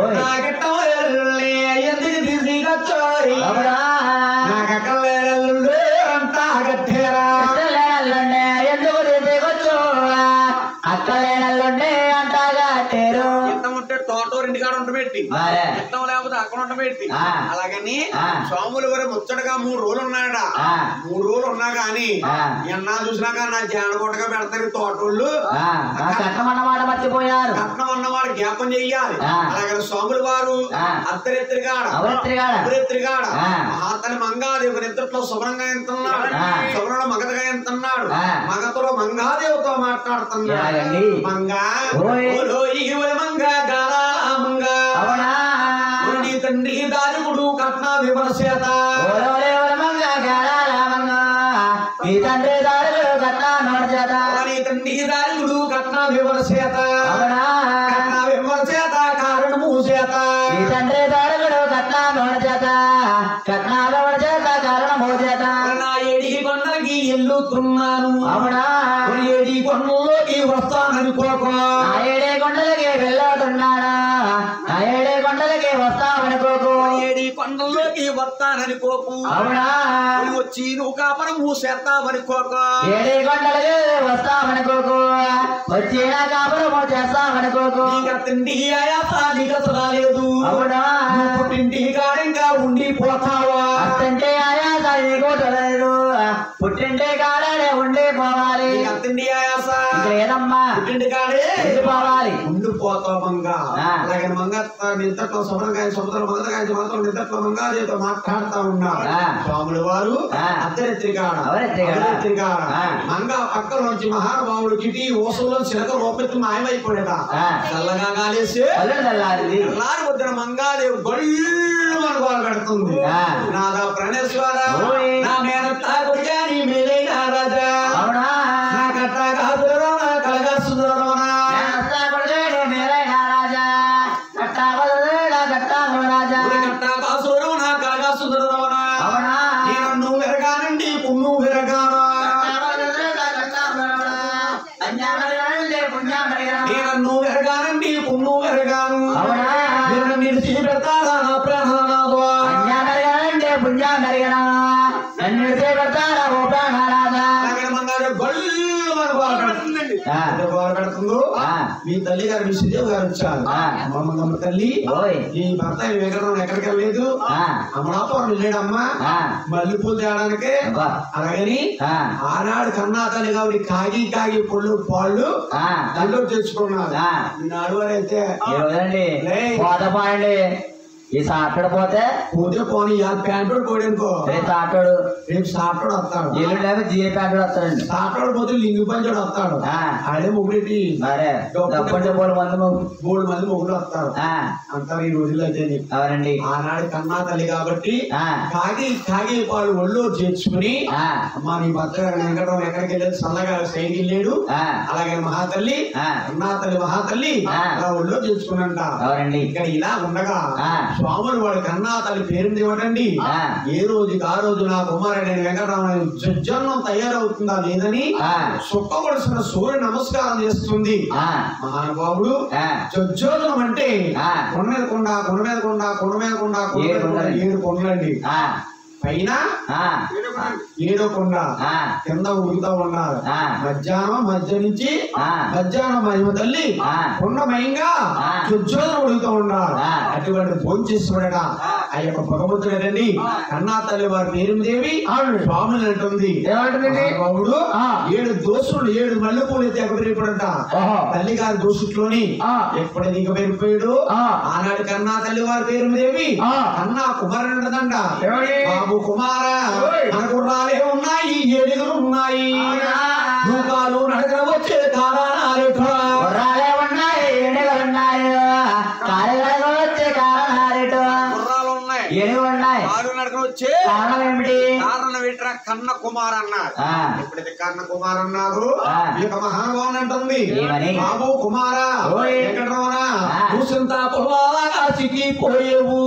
ఎందుకు తీసుకొచ్చాయి నాకెక్కడ అంతా కట్టేరా ఎందుకు తీసుకొచ్చు అక్కలేనల్లుండే అంతగా తేరు ఉంటే తోటూరు ఇంటికాడ ఉండబెట్టి ఇష్టం లేకపోతే అక్కడ ఉండబెట్టి అలాగని స్వాములు వారు ముచ్చటగా మూడు రోజులు ఉన్నాయట మూడు రోజులు ఉన్నా గాని ఎన్నా చూసినాక నా జానగొట్టగా పెడతారు తోటోళ్ళు కట్నం అన్నమాట మర్చిపోయారు కట్నం అన్నమాట జ్ఞాపం చెయ్యాలి అలాగే స్వాములు వారు అత్తరెత్తిరిగాడ అత్తరెత్తిరిగాడ అతని మంగాదేవి నిద్రలో శుభ్రంగా ఎంతున్నాడు శుభ్రంలో మగతగా ఎంతున్నాడు మగతలో మంగాదేవితో మాట్లాడుతున్నాడు మంగా మంగా గారామంగా నీ తండ్రి దారుగుడు కట్న విమర్శత మంగా గారామంగా నీ తండ్రి దారుగుడు కట్న నోడ్చేత నీ తండ్రి దారుగుడు కట్న విమర్శత కట్న విమర్శత కారణము చేత నీ తండ్రి దారుగుడు కట్న నోడ్చేత కట్న నోడ్చేత కారణము చేత నా ఏడి కొండలకి ఎల్లుతున్నాను అవునా ఏడి కొండలోకి వస్తాననుకోక ఏడే కొండలకి వెళ్ళతున్నాడా ఏడే కొండలకి వస్తామనుకోకు ఏడి కొండల్లోకి వస్తాననుకోకు అవునా వచ్చి నువ్వు కాపరం మూసేస్తామనుకోక ఏడే కొండలకి వస్తామనుకోకు వచ్చి నా కాపరం చేస్తామనుకోకు తిండి ఆయాసాలేదు అవునా పుట్టింటి కాడంగా ఉండిపోతావా అత్తంటే ఆయాస నీకు తెలియదు పుట్టింటే కాడే ఉండిపోవాలి తిండి ఆయాస లేదమ్మా పుట్టింటి కాడే ఉండిపోవాలి ఉండిపోతావు మంగా అలాగే మంగ నిద్రతో శుభ్రంగా సముద్రం మంగళ మాత్రం నిద్రతో మంగాదేవితో మాట్లాడుతా ఉన్నారు స్వాములు వారు అద్దరెత్తిరిగాడ అద్దరెత్తిరిగాడ మంగా పక్కలోంచి మహానుభావుడు కిటి ఓసంలో చిలక రూపెత్తి మాయమైపోయాడ చల్లగా గాలేసి తెల్లారి వద్దిన మంగాదేవి గొళ్ళు మనగోలు పెడుతుంది నాదా ప్రణేశ్వర నా మేనత్తా గుడిగాని మేలైన రాజా నా కట్ట కాదురా నా కలగా సుందరమనా మేలైన రాజా కట్ట కట్ట రాజా కట్ట కాసురం నా కలగా సుందరమనా నేను నువ్వు విరగానండి పున్ను విరగానా నేను నువ్వు విరగానండి పున్ను విరగాను నేను నిలిచి పెడతారా నా ప్రాణనాథో పుణ్యా మెరగనా నన్ను పెడతారా ఓ ప్రాణనాథ గొల్లు మనగోలు పెడుతుందండి గోల పెడుతుందో మీ తల్లి గారు విష్ణుదేవ్ గారు వచ్చారు. అమ్మమ్మ తల్లి ఈ భర్త వెంకటరమణ ఎక్కడికి వెళ్ళలేదు, అమలాపురం వెళ్ళాడమ్మా మల్లెపూలు తేయడానికి. అలాగని ఆనాడు కన్నా తల్లి కాబట్టి కాగి కాగి పొళ్ళు పాళ్ళు కళ్ళు తెచ్చుకున్నారు. ఈనాడు అయితే ఈ సాటోడు పోతే పోతే పోనీ ప్యాంటోడు పోడనుకో, రేపు సాటోడు రేపు సాటోడు వస్తాడు, ఎల్లుండి జిఏ ప్యాంటోడు వస్తాడండి. సాటోడు పోతే లింగు పంచోడు వస్తాడు. అదే మొగుడేటి మరే మూడు మంది మూడు మంది మొగుడు వస్తారు అంటారు ఈ రోజుల్లో అయితే. అవునండి. ఆనాడు కన్నా తల్లి కాబట్టి కాగి కాగి వాళ్ళు ఒళ్ళు చేర్చుకుని అమ్మా నీ భర్త వెంకటరావు ఎక్కడికి వెళ్ళేది చల్లగా సైడ్కి వెళ్ళాడు. అలాగే మహాతల్లి కన్నా తల్లి మహాతల్లి అలా ఒళ్ళు చేర్చుకున్నంట. అవునండి. ఇక్కడ ఇలా ఉండగా స్వాములు వాడు కన్నా తల్లి పేరుంది ఇవ్వడండి. ఏ రోజుకి ఆ రోజు నా కుమారుడు వెంకటరామయ్య జజ్జన్నం తయారవుతుందా లేదని సుఖపడుతున్న సూర్య నమస్కారం చేస్తుంది. మహానుభావుడు జజ్జోదనం అంటే కొండ మీద కొండ కొండ మీద కొండ కొండ మీద కొండ ఏడు కొండలండి. పైన ఏడో కొండ కింద ఉడుకుతా ఉన్నారు. మధ్యాహ్నం మధ్య నుంచి మధ్యాహ్నం మహిమ తల్లి కొండమయంగా చుచ్చోదన ఉడుకుతూ ఉన్నారు. అటువంటి భోజనం చేస్తున్నాడట ఆ యొక్క భగవంతుడండి. కన్నా తల్లి వారి పేరుదేవి స్వాములు అంటుంది. బాబుడు ఏడు దోషులు ఏడు మల్లెపూలు అయితే ఎగబెరిపోడంట. తల్లి గారి దోషుట్లోని ఎప్పుడు దిగబెరిపోయాడు. ఆనాడు కన్నా తల్లి వారి పేరుదేవి కన్నా కుమారుడంట. బాబు కుమారా మన గుర్రాలే ఉన్నాయి, ఏడుగురు ఉన్నాయి, రూపాలు నడక వచ్చే కారణాలు గుర్రాలే ఉన్నాయి, ఏడుగురు ఉన్నాయి, కారణాలు వచ్చే కారణాలు గుర్రాలు ఉన్నాయి, ఏడుగురు ఉన్నాయి, కారు నడక వచ్చే కారణం ఏమిటి? కారణం ఏంట్రా కన్న కుమార్ అన్నారు. ఎప్పుడైతే కన్న కుమార్ అన్నారు ఈ యొక్క మహానుభావం అంటుంది. బాబు కుమారా వెంకటరమణ కూసింత పొల్లాగా చిక్కిపోయేవు,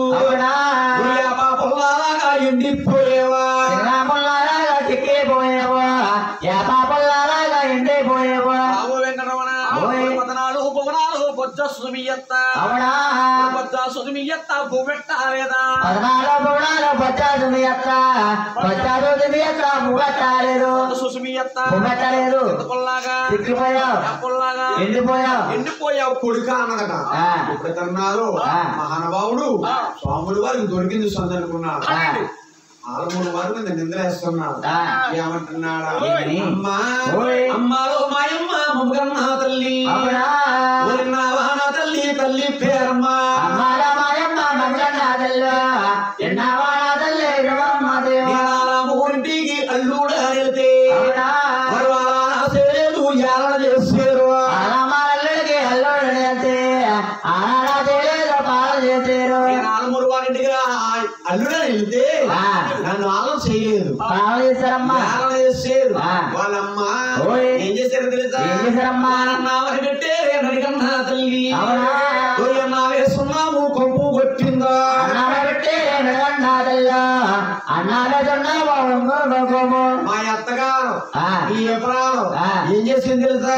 పొల్లాగా ఎండిపోయేవా, పొల్లాగా చిక్కిపోయేవా, యాపాపల్లాగా ఎండిపోయేవా. బాబు వెంకటరమణ పదనాలు పొగనాలు బొజ్జ సుమియత్త అవునా, బొజ్జ సుమియత్త భూమెట్టాలేదా, పదనాలు పొగనాలు బొజ్జ సుమియత్త బొజ్జ సుమియత్త భూమెట్టాలేదు, సుమియత్త భూమెట్టలేదు, పొల్లాగా చిక్కిపోయావు, పొల్లాగా ఎండిపోయావు, ఎండిపోయావు కొడుక అన్నదట. ఎప్పుడైతున్నారు మహానుభావుడు స్వాములు వారికి దొరికింది సందనుకున్నాడు. ఆలమూరు వారు మీద నిందలేస్తున్నాడు. ఏమంటున్నాడు? అమ్మా అమ్మాలో మాయమ్మ ముమ్మగన్న తల్లి నా తల్లి తల్లి పేరమ్మా ఊరింటికి అల్లుడు వెళ్తే లేదు ఏళ్ళ చేసారు, అల్లుడు వెళ్తే ఆలమూరు వారింటికి అల్లుడే వెళ్తే నన్ను ఆలోచన చేయలేదు, చేశారు. వాళ్ళమ్మ ఏం చేశారు తెలుసా? పెట్టే నడికన్నా తల్లి అన్నా వేస్తున్నాము కొంపు కొట్టిందా, మా అత్తగారు ఈ ఎపరాలు ఏం చేసింది తెలుసా?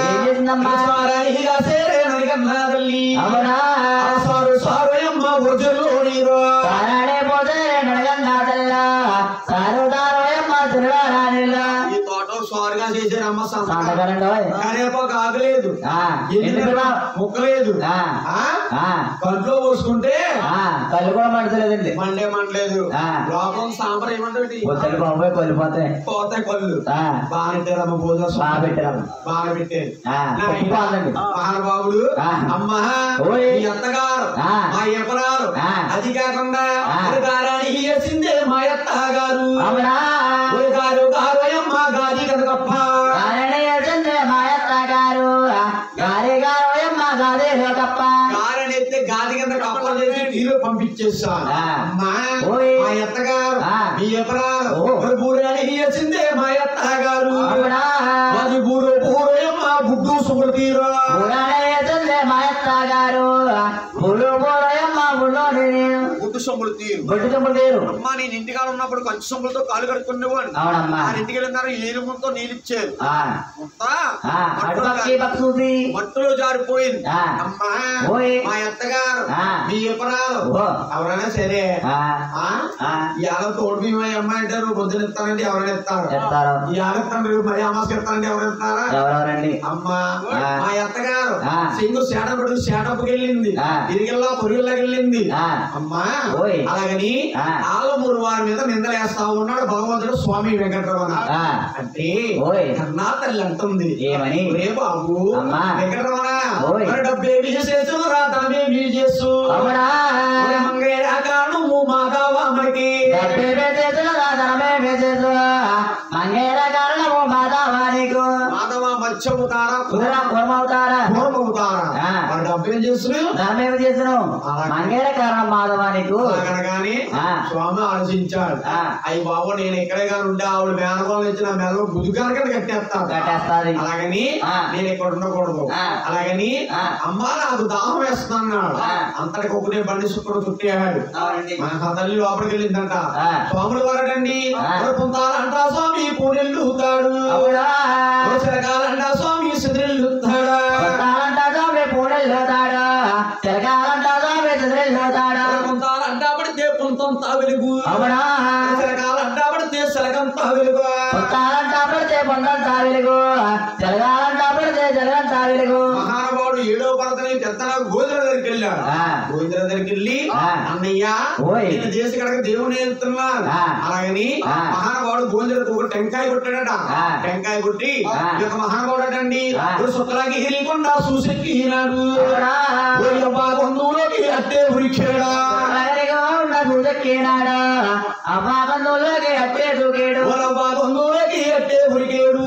నడికన్నా తల్లి సారు సారు అమ్మ ఒజలు నీరు ఈ తోట సారుగా చేశారమ్మ. కరేపాకు ఆగలేదు, ముక్కలేదు, కంట్లో పోసుకుంటే కళ్ళు కూడా మంటలేదండి, మండే మండలేదు. లోపం సాంబార్ ఏమంటే బాబాయ్ కళ్ళు పోతాయి, పోతాయి కళ్ళు. బాగా పెట్టారమ్మ, భోజనం బాగా పెట్టారమ్మ, బాగా పెట్టారు. మహానుభావుడు అమ్మ ఈ అత్తగారు మా ఎపరాలు అది కాకుండా గారానికి వేసిందే మా అత్తగారు గారు గారు అమ్మ గారి కనుకప్ప గారని ఎత్తే గాది కింద కప్ప చేసి నీళ్ళు పంపించేస్తాను. అమ్మా మా అత్తగారు మీ ఎపరాలు బూరానికి వేసిందే మా అత్తగారు అది బూరు బూరు అమ్మ బుడ్డు సుగుడు తీరు సొమ్ములు తీరు బొడ్డు సొమ్ములు తీరు. అమ్మా నేను ఇంటికాడ ఉన్నప్పుడు కంచు సొమ్ములతో కాలు కడుక్కునేవాడు. అవునమ్మా. ఆ ఇంటికి వెళ్ళినారు ఏరు ముంతో నీళ్ళు ఇచ్చారు. మట్టులో జారిపోయింది. అమ్మా మా అత్తగారు మీ ఎపరాలు ఎవరైనా సరే ఇవాళ తోడు మీ అమ్మాయి అంటే నువ్వు పొద్దున ఇస్తానంటే ఎవరైనా ఇస్తారు. ఇవాళ ఇస్తాను మరి అమ్మాకి ఇస్తానంటే ఎవరు ఇస్తారా? అమ్మా మా అత్తగారు సింగు సేటప్పుడు సేటప్పుకి వెళ్ళింది, తిరిగిల్లా పొరుగుల్లోకి వెళ్ళింది. అమ్మా అలాగని ఆలమూరు వారి మీద నిందలేస్తా ఉన్నాడు భగవంతుడు స్వామి వెంకటరమణ. అంటే కన్నా తల్లి అంటుంది ఏమని, రే బాబు వెంకటరమణ డబ్బేమి చేసు రాతమేమి చేసు మంగేరా కాను మాధవమ్మకి మంగేరా కారణము మాధవానికి మాధవ మత్స్యముతారా కూరమవుతారా కూరమవుతారా డబ్బేం చేస్తున్నావు ధర్మేమి చేస్తున్నావు మంగేర కారణం మాధవానికి అనగానే స్వామి ఆలోచించాడు. అయ్యి బాబు నేను ఎక్కడే కానీ ఉంటే ఆవిడ మేనగోళం ఇచ్చి నా మేనగో గుదుకాల కింద కట్టేస్తాను కట్టేస్తాది. అలాగని నేను ఇక్కడ ఉండకూడదు. అలాగని అమ్మ నాకు దాహం వేస్తున్నాడు. అంతటికి ఒకటే బండి శుక్రుడు చుట్టేవాడు. మన తల్లి లోపలికి వెళ్ళిందంట. స్వాములు వరటండి పొందాలంట స్వామి పూనెల్లుతాడు, చిరకాలంట స్వామి సిద్రెల్లుతాడా, పూడెల్లుతాడు చిరకాలంట స్వామి సిద్రెల్లుతాడు, పొందాలంట పడితే పొంతంతా వెలుగు, చిరకాలంట పడితే సిలకంతా వెలుగు, పొందాలంట పడితే పొందంతా వెలుగు, చిరకాలంట పడితే జలగంతా వెలుగు. మహానుభావుడు ఏడో పడతని పెద్ద గోధుల దగ్గరికి వెళ్ళాడు. గోధుల దగ్గరికి వెళ్ళి అన్నయ్య నేను చేసి కనుక దేవుని వెళ్తున్నాను. అలాగని మహానుభావుడు గోధుల ఒక టెంకాయ కొట్టాడట. టెంకాయ కొట్టి ఈ యొక్క మహానుభావుడు అటండి సుఖలాగి హిరికొండా చూసెక్కినాడు, బంధువులోకి అట్టే ఉరికాడా దూకెక్కినాడు, అమ్మా బంధువులోకి అట్టే దూకేడు, బంధువులోకి అట్టే ఉరికేడు,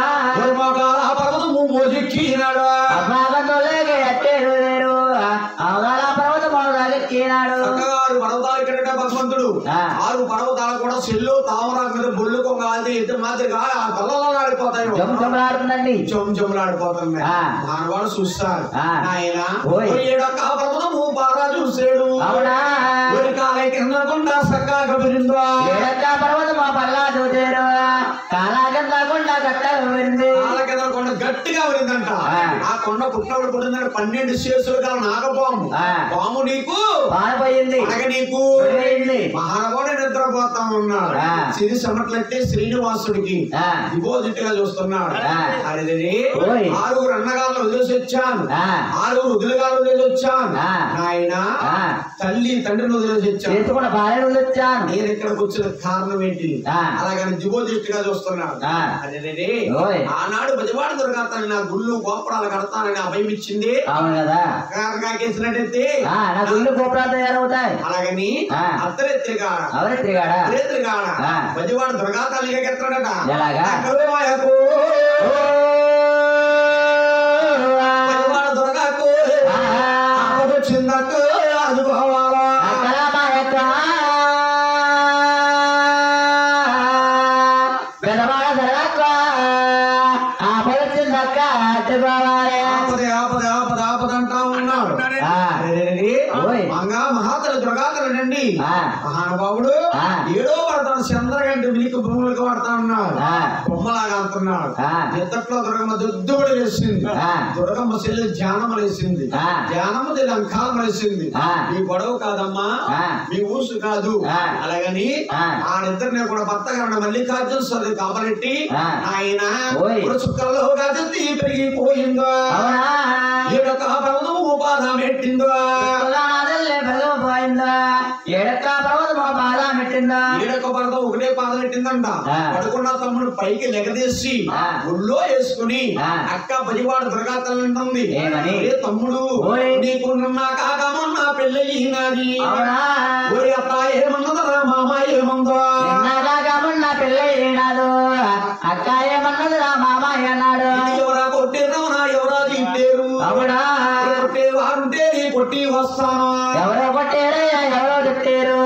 పర్వతము మోజెక్కినాడు, అమ్మా బంధువులోకి అట్టే దూరేడు, అవగాల పర్వతం మోజెక్కినాడు. ఆరు పర్వతాలు ఎక్కడట భగవంతుడు. ఆరు పర్వతాలు కూడా చెల్లు తామరా మీద బొల్లు కొంగాలి ఇద్దరు మాదిరిగా కళ్ళలాడిపోతాయి, చెంచమలాడుతుందండి చెంచమలాడిపోతుంది. దానివాడు చూస్తారు ఆయన ఏడొక్క పర్వతము బాగా చూసాడు. కాలే కింద కొండ సక్కగా పెరిందా, ఏడొక్క పర్వతము పల్లా చూసాడు, కాలా కింద కొండ గట్టగా పెరింది, కాల కింద కొండ గట్టిగా పెరిందంట. ఆ కొండ పుట్టినప్పుడు పుట్టిందంటే పన్నెండు శేషులు గల నాగపాము. పాము నీకు పారిపోయింది, నీకు మహానవుడు నిద్రపోతా ఉన్నాడు. సిరి సమట్లయితే శ్రీనివాసుడికి డిపాజిట్ గా చూస్తున్నాడు. అరే ఆరుగురు అన్నగాళ్ళు వదిలేసి వచ్చాను, ఆరుగురు వదిలిగాళ్ళు వదిలేసి వచ్చాను, ఆయన తల్లి తండ్రిని వదిలేసి వచ్చాను, భార్యను వదిలేచ్చాను. నేను ఇక్కడికి వచ్చిన కారణం ఏంటి అలాగని డిపాజిట్ గా చూస్తున్నాడు. అరే ఆనాడు బజవాడ దొరకతాను నా గుళ్ళు గోపురాలు కడతానని అభయం ఇచ్చింది. అవును కదా, కాకేసినట్టయితే నా గుళ్ళు గోపురాలు తయారవుతాయి. అలాగని అర్ధరేత్రిగాడ అవరేత్రిగాడ రేత్రిగాడ బజవాడ దుర్గా తల్లిగా ఎత్తాడట. ఎలాగా బజవాడ దుర్గాకు వచ్చిందకు అనుభవాలా పెదవాడ దుర్గాకు ఆపదొచ్చిందక్క అడ్డుకోవాలి. ఆపద ఆపద ఆపద ఆపద అంటా ఉన్నాడు. మంగా మహాతలు దుర్గాతలండి మహానుభావుడు ఏడో పడతాడు చంద్రగంటి మిలికి భూములకు పడతా ఉన్నాడు. బొమ్మలాగా అంటున్నాడు. నిద్దట్లో దుర్గమ్మ దుద్దుబడి వేసింది, దుర్గమ్మ చెల్లి ధ్యానం వేసింది, ధ్యానము తెలి అంకాలం వేసింది. మీ గొడవ కాదమ్మా, మీ ఊసు కాదు. అలాగని ఆ నిద్రని కూడా భర్త గారు మల్లికార్జున స్వామి కాబట్టి ఆయన చుక్కల్లో గది పెరిగిపోయిందో ఏడొక్క పర్వతము ఉపాధం పెట్టిందో పోయిందా ఏడొక్క పర్వతము పాదం పెట్టిందా ఏడొక్క పర్వతం ఒకటే పాదం పెట్టిందంట. పడుకున్న తమ్ముడు పైకి లెగదీసి గుళ్ళో వేసుకుని అక్క బజివాడు దుర్గాతలు ఉంటుంది. తమ్ముడు నీకున్న కాకమన్న పెళ్ళయినది అత్త ఏమన్నదా మామ ఏమందో కాకమన్న పెళ్ళయినాడు అక్క ఏమన్నది రా మామ అన్నాడు. ఎవరా కొట్టేరా ఎవరా తింటేరు కొట్టే వారుంటే కొట్టి వస్తాను ఎవరో కొట్టేరు ఎవరో తిట్టారు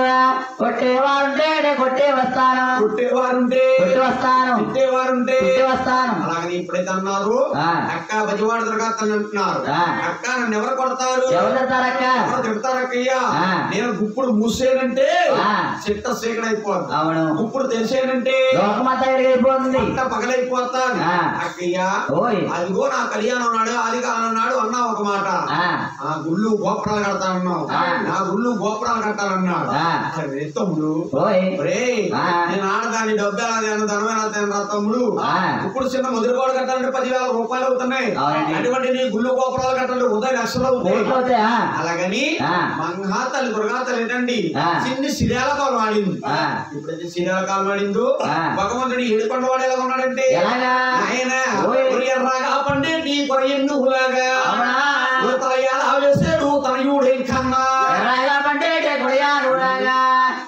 కొట్టేవారుంటే కొట్టే వస్తాను కొట్టేవారుంటే కొట్టి వస్తాను తిట్టేవారుంటే కొట్టి వస్తాను అలాగే ఇప్పుడైతే అన్నారు అక్క బజివాడు దొరకని అంటున్నారు అక్క నన్ను ఎవరు కొడతారు ఎవరు తిడతారక్క ఎవరు తిడతారక్కయ్యా నేను గుప్పుడు మూసేనంటే చిట్ట సీకడ అయిపోతాను అవును గుప్పుడు తెలిసేనంటే లోకమంతా ఎడిగైపోతుంది పగలైపోతాను అక్కయ్యా అదిగో నా కళ్యాణం నాడు అది కాలన్నాడు అన్నా ఒక మాట ఆ గుళ్ళు గోపురాలు కడతానన్నావు నా గుళ్ళు గోపురాలు కట్టాలన్నాడు తమ్ముడు నేను ఆడదాని డబ్బు ఎలా తేను ధనం ఎలా తేను తమ్ముడు ఇప్పుడు చిన్న ముదిరిగోడ కట్టాలంటే పదివేల రూపాయలు అవుతున్నాయి అటువంటి నీ గుళ్ళు గోపురాలు కట్టాలంటే ఉదయం లక్షలు అవుతాయి అలాగని మంగా తల్లి దుర్గా తల్లి ఏంటండి చిన్ని సిరియాల కాలం ఆడింది ఇప్పుడైతే సిరియాల కాలం ఆడిందో భగవంతుడు ఏడుకొండ వాడు ఎలా ఉన్నాడంటే ఆయన ఎర్రగా పండే నీ కొరయన్నులాగా ఎలా వేసాడు తనయుడే కన్నా ఎర్రగా పండే కొరయానులాగా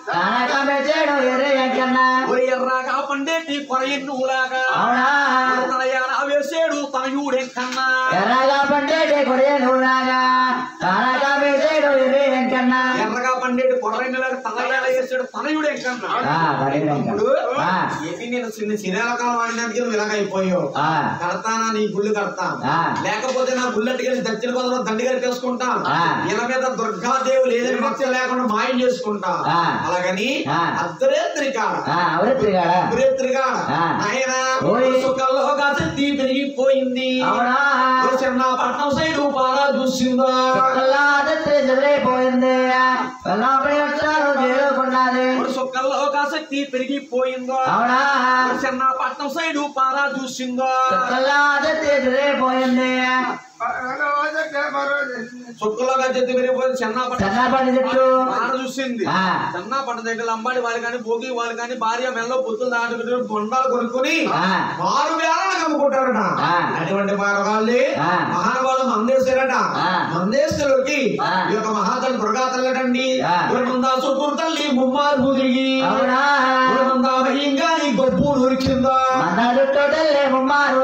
ఎర్రగా పండేటి కొరయన్నులాగా ఎలా వేసాడు తనయుడే కన్నా ఎర్రగా పండేటి కొరయనులాగా తానగా వేసాడు కన్నా ఎర్రగా పండేటి కొరయన్నులాగా తనయాల వేసాడు తనయుడే కన్నా ఇప్పుడు ఏంటి నేను చిన్న సిరియాల కాలం ఆడినందుకు నువ్వు ఇలాగ అయిపోయావు కడతానా నీ గుళ్ళు కడతాను లేకపోతే నా గుళ్ళట్టుకెళ్ళి దక్షిణ గోదావరి దండి కట్టేసుకుంటాను ఇలా మీద దుర్గాదేవి లేదని భక్తి లేకుండా మాయం చేసుకుంటా అలాగని అర్ధరేత్రికాడ అర్ధరేత్రికాడ ఆయన సుఖంలో కాసెత్తి పెరిగిపోయింది పట్నం సైడు పారా చూసిందా పోయింది సుఖంలో కాసెత్తి పెరిగిపోయిందో చిన్న పట్నం సైడు పారా చూసిందో పోయింది చుక్కలోగా చెట్టు పెరిగిపోయింది చెన్నాపండు చెట్టు చూసింది చెన్నాపండు దగ్గర లంబాడి వాళ్ళు కానీ భోగి వాళ్ళు కానీ భార్య మెల్లో పొత్తులు దాటుకుని బొండాలు కొనుక్కుని మారు వేళ అమ్ముకుంటారట అటువంటి వాళ్ళే మహానుభావులు మందేశారట మందేశ్వరుడికి ఈ యొక్క మహాతల్లి దుర్గాతల్లటండి చుట్టూరు తల్లి ముమ్మారు పూదిరిగి మహింగాని గొప్పు నూరికిందా ముమ్మారు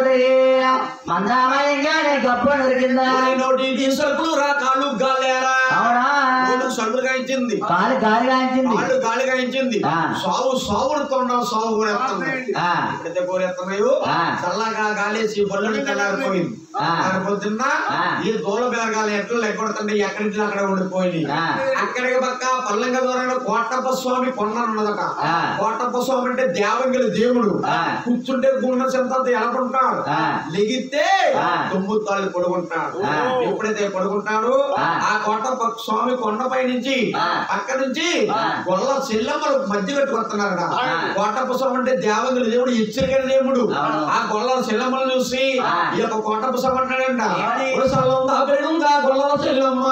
మందామయంగానే గొప్ప నూరికిందా నోటి సరుకులు రా కాళ్ళు గాలేరా సరుకులు గాయించింది కాలు గాలి గాయించింది కాళ్ళు గాలి గాయించింది సాగు సాగుడు తొండాలి సాగు కూడా ఎప్పుడైతే కోరెత్తన్నాయో చల్లగా గాలేసి బొల్లని తెల్లారిపోయింది పొద్దున్న ఈ దూల బేరగాలు ఎట్లా లెక్కొడుతుంటే ఎక్కడి అక్కడ ఉండిపోయింది అక్కడికి పక్క పల్లంగ దూరంలో కోటప్ప స్వామి కొండ ఉన్నదట కోటప్ప స్వామి అంటే దేవంగిలి దేవుడు కూర్చుంటే గుండె చెంత ఎలాంటాడు లెగితే తుమ్ము తాళ్ళు పడుకుంటాడు ఎప్పుడైతే పడుకుంటాడు ఆ కోటప్ప స్వామి కొండపై నుంచి పక్క నుంచి గొల్ల చెల్లమ్మలు మధ్య కట్టుకొస్తున్నారట కోటప్ప స్వామి అంటే దేవంగిలి దేవుడు హెచ్చరికైన దేవుడు ఆ గొల్ల చెల్లమ్మలు చూసి ఈ యొక్క కోటప్ప స్వామి అంటాడంట సల్లందా పెరుగుందా గొల్ల చెల్లమ్మ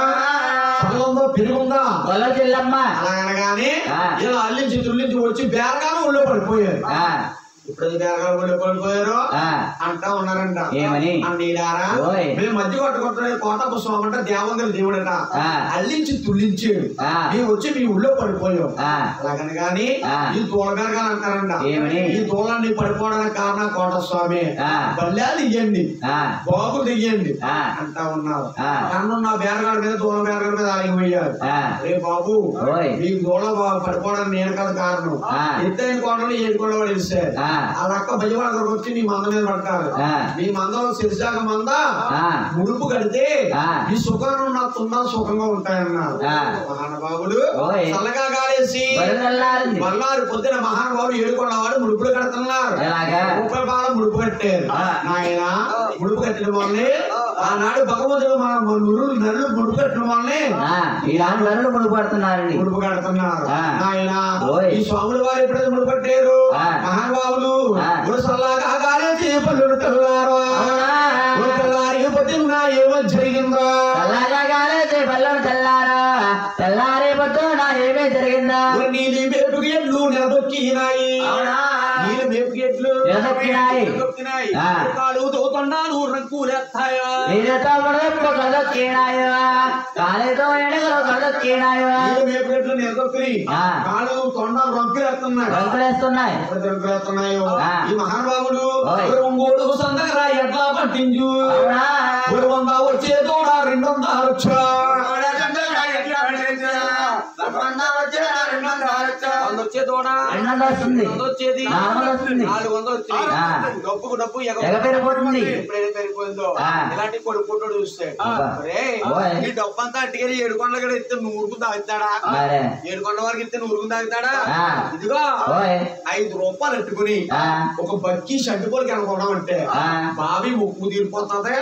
సల్లందా పెరుగుందా గొల్ల చెల్లమ్మ అలా అనగానే ఇలా అల్లించి తుల్లించి వచ్చి బేరగానే ఒళ్ళో పడిపోయారు ఇప్పుడు బేరగాలు ఒళ్ళో పడిపోయారు అంటా ఉన్నారంట ఏమని అన్నీడారా మేము మధ్య కొట్టుకుంటున్న కోటప్ప స్వామి అంటే దేవంగల దేవుడట అల్లించి తుల్లించాడు మేము వచ్చి మీ ఊళ్ళో పడిపోయాం అలాగని గాని ఈ దూల బేరగాలు అంటారంట ఈ దూలాన్ని పడిపోవడానికి కారణం కోట స్వామి బల్లాలు ఇయ్యండి బాబు దియ్యండి అంటా ఉన్నారు కన్నున్న బేరగాడి మీద దూల బేరగాడి మీద ఆగిపోయారు రే బాబు మీకు దూల పడిపోవడానికి నేను కదా కారణం ఎత్తైన కోటలు ఏడు కొండ వాడు ఇస్తారు ఆ రక్క బయవాడ వచ్చి నీ మంద మీద పడతారు మీ మందలో సిరిశాఖ మంద ముడుపు కడితే ఈ సుఖంగా నా తున్నా సుఖంగా ఉంటాయన్నారు మహానుభావుడు చల్లగా గాలేసి మల్లారు పొద్దున మహానుభావుడు ఏడుకొండ వాడు ముడుపులు కడుతున్నారు రూపాయల బాల ముడుపు కట్టారు ఆయన ముడుపు కట్టిన వాళ్ళని ఆనాడు భగవంతుడు మన నురులు నరులు ముడుపు కట్టిన వాళ్ళని ఈనాడు నరులు ముడుపు కడుతున్నారండి ముడుపు కడుతున్నారు ఆయన ఈ స్వాముల వారు ఎప్పుడైతే ముడుపు కట్టారు మహానుభావులు సల్లగా గాలేసి పళ్ళు తెల్లారు తెల్లారి పొద్దున్న ఏమో జరిగిందో చల్లగా గాలేసి పళ్ళు తెల్లారు తెల్లారి పొద్దున ఏమే జరిగిందా నీలి మేపుకి ఎడ్లు నిలదొక్కినాయి నీళ్ళు మేపుకి ఎడ్లు నిలదొక్కినాయి కాలు తోతున్నాను రంకులేస్తాయా నీళ్ళతో ముడుపు కదొక్కినాయో కాలుతో ఎడగలు కదొక్కినాయో నీళ్ళు మేపుకి ఎడ్లు నిలదొక్కినాయి కాలు తొండాలు రంకులేస్తున్నాయి రంకులేస్తున్నాయి రంకులేస్తున్నాయో ఈ మహానుభావుడు ఒంగోడు సందగరా ఎట్లా పట్టించు ఒక వంద వచ్చే తోడ రెండు వందలు వచ్చా రెండు వందలు వచ్చే తోడ రెండు వందలు వస్తుంది వచ్చేది నాలుగు వందలు వస్తుంది నాలుగు వందలు వచ్చింది డబ్బుకు డబ్బు ఎగపెరిగిపోతుంది ఎప్పుడైతే పెరిగిపోయిందో ఇలాంటి కొడుకుంటూ చూస్తే ఈ డబ్బు అంతా అట్టుకెళ్ళి ఏడుకొండల కూడా ఇస్తే నూరుకు తాగుతాడా ఏడుకొండ వరకు ఇస్తే నూరుకు తాగుతాడా ఇదిగో ఐదు రూపాయలు అట్టుకుని ఒక బక్కి షడ్డుకోలు కనుకోవడం అంటే బావి ముక్కు తీరిపోతుంది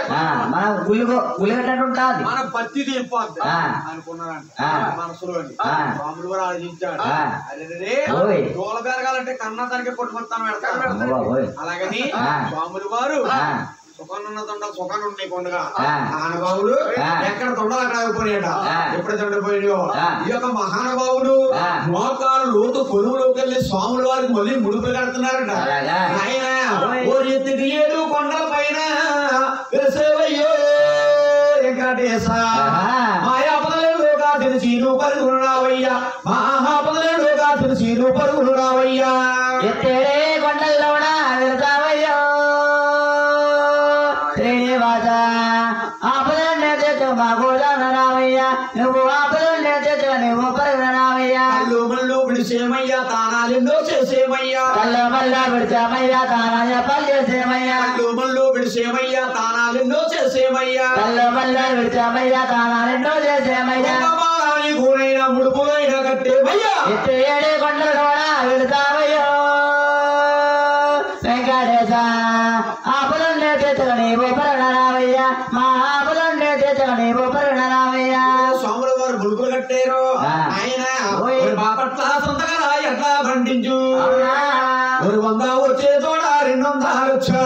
మన పత్తి తీరిపోద్ది అనుకున్నారంట మనసులో స్వాములు కూడా ఆలోచించాడు అదే దూల పెరగాలంటే కన్నా దానికి కొట్టుకొస్తాను పెడతాను అలాగని స్వాములు వారు సుఖానున్న తొండ సుఖాన్ని ఉండే కొండగా మహానుభావుడు ఎక్కడ తొండలు అక్కడ అయిపోయాడ ఎప్పుడు తొండిపోయాడో ఈ యొక్క మహానుభావుడు మోకాలు లోతు కొలువులోకి వెళ్ళి స్వాముల వారికి మళ్ళీ ముడుపులు కడుతున్నారంట ఆయన ఓ ఎత్తుకి ఏడు కొండల పైన వెలిసేవయ్యో వెంకటేశ మాయాపదలేడుగా తెలిసి నువ్వు పరుగులు రావయ్యా మహాపదలేడుగా తెలిసి నువ్వు పరుగులు రావయ్యా ఎత్తేడే కొండల్లోన వెళ్తావయ్యో శ్రీనివాస ఆపదలు తెచ్చు మా గోదాన రావయ్యా నువ్వు ఆపదలు తెచ్చు నువ్వు పరుగున రావయ్యా కళ్ళు మళ్ళు విడిసేమయ్యా తానాలెన్నో చేసేమయ్యా కళ్ళు మళ్ళా విడిచామయ్యా తానాయ పని చేసేమయ్యా కళ్ళు మళ్ళు విడిసేమయ్యా తానాలెన్నో చేసేమయ్యా కళ్ళు మళ్ళా విడిచామయ్యా తానాలెన్నో చేసేమయ్యా కూరైనా ముడుపులైనా కట్టేమయ్యా ఎత్తు ఏడే కొండలు కూడా వెళతావయ్యో వెంకటేశ ఆపదలు తెచ్చుకు నీవు పరుగున రావయ్యా మా ఆపదలు తెచ్చుకు నీవు పరుగున రావయ్యా స్వాముల వారు ముడుపులు కట్టారు ఆయన బాపట్ల సొంతగా ఎట్లా పండించు ఒక వంద వచ్చే తోడ రెండు వందలు వచ్చా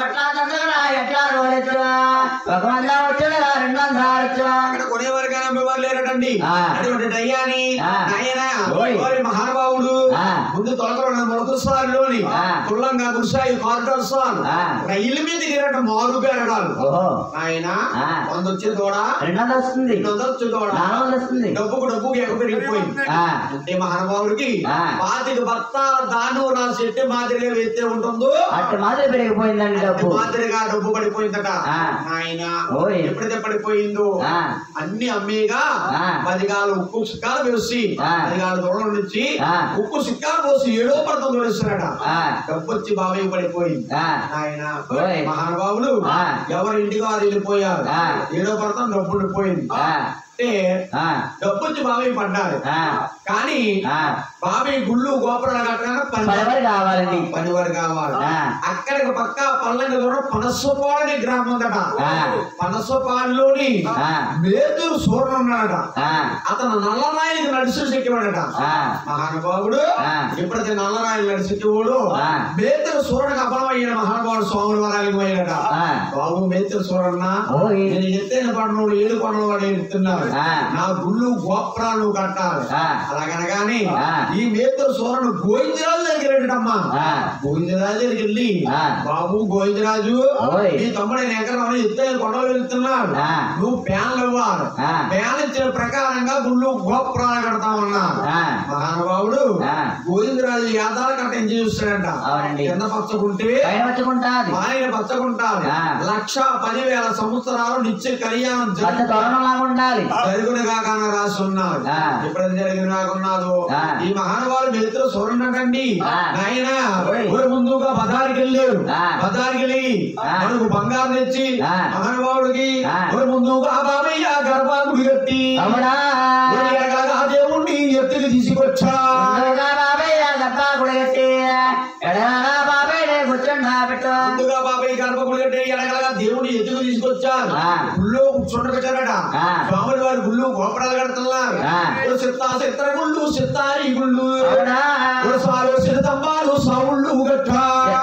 ఎట్లా రోడచ్చు ఒక వంద వచ్చా రెండు వందలు ఆడచ్చు అక్కడ కొనేవారు కానీ అమ్మేవారు లేరటండి అటువంటి దయ్యాని ఆయన మహానుభావుడు ముందు తొలకలు మొదటి సార్లోని కుల్లంగా గురుసాయి కారిడార్ సార్ రైలు మీద తిరగట మారు పేరడాలు ఆయన వంద వచ్చే తోడ రెండు వందలు వస్తుంది రెండు వందలు వచ్చే తోడ నాలుగు వందలు వస్తుంది డబ్బుకు డబ్బుకి ఎగ పెరిగిపోయింది అంటే మహానుభావుడికి పాతిక భర్త దాను నా చెట్టు మాదిరిగా వేస్తే ఉంటుందో అట్టు మాదిరి పెరిగిపోయిందండి డబ్బు మాదిరిగా డబ్బు పడిపోయిందట ఆయన ఎప్పుడైతే పడిపోయిందో అన్ని అమ్మేగా పదిగాలు ఉప్పు సుక్కాలు వేసి పదిగాలు దూరం నుంచి ఉప్పు సుక్కాలు పోసి ఏడో పడతాం వేస్తున్నాడ డబ్బు వచ్చి బాబాయ్ పడిపోయింది ఆయన మహానుభావులు ఎవరి ఇంటికి వారు వెళ్ళిపోయారు ఏడో పడతాం డబ్బు ఉండిపోయింది అంటే డబ్బు వచ్చి బాబాయ్ పడ్డారు కానీ బాబాయ్ గుళ్ళు గోపురాలు కట్టడానికి పనివారు కావాలండి పనివారు కావాలి అక్కడికి పక్క పల్లంగా దూరం పనసపాడు గ్రామం ఉందట పనసపాడులోని మేతూరు సూర్యుడు ఉన్నాడట అతను నల్లరాయికి నడిచి చెక్కేవాడట మహానుభావుడు ఎప్పుడైతే నల్లరాయిలు నడిచెక్కేవాడు మేతూరు సూర్యుడికి అపలమయ్యాడు మహానుభావుడు స్వాముల వారానికి పోయాడట బాబు మేతూరు సూర్యన్న నేను ఎత్తైన పడనోడు ఏడు పడన వాడు ఎడుతున్నాడు నా గుళ్ళు గోపురాలు కట్టాలి అలాగనగానే ఈ మేతూరు సూర్యుడు గోవిందరాజు దగ్గర వెళ్ళడమ్మా గోవిందరాజు దగ్గరికి వెళ్ళి బాబు గోవిందరాజు నీ తమ్ముడు ఎకరం ఎత్తైన కొండలు వెళ్తున్నాడు నువ్వు ప్యాన్లు ఇవ్వాలి ప్యాన్ ఇచ్చిన ప్రకారంగా గుళ్ళు గోపురాలు కడతామన్నారు మహానుభావుడు గోవిందరాజు యాదాల కట్ట ఏం చూస్తాడంట కింద పచ్చకుంటే ఆయన పచ్చకుంటారు లక్ష పదివేల సంవత్సరాలు నిత్య కళ్యాణం ఉండాలి జరుగునుగా కాన రాసి ఉన్నారు ఎప్పుడైతే జరిగిన కాకున్నాదో ఈ మహానుభావులు మిత్రులు చూడండి ఆయన ముందుగా బజారుకి వెళ్ళారు బజారుకి వెళ్ళి మనకు బంగారు తెచ్చి మహానుభావుడికి ముందుగా బాబయ్య గర్భాగుడి కట్టి దేవుణ్ణి ఎత్తుకు తీసుకొచ్చా ముందుగా బాబాయ్ గర్భగుడి కట్టి ఎడగలగా దేవుని ఎత్తుకు తీసుకొచ్చారు గుళ్ళో కూర్చుండ పెట్టారట స్వాముల వారి గుళ్ళు గోపురాలు కడుతున్నారు చిత్తా చిత్ర గుళ్ళు చిత్తారి గుళ్ళు సాలు సిద్ధంబాలు సావుళ్ళు గట్ట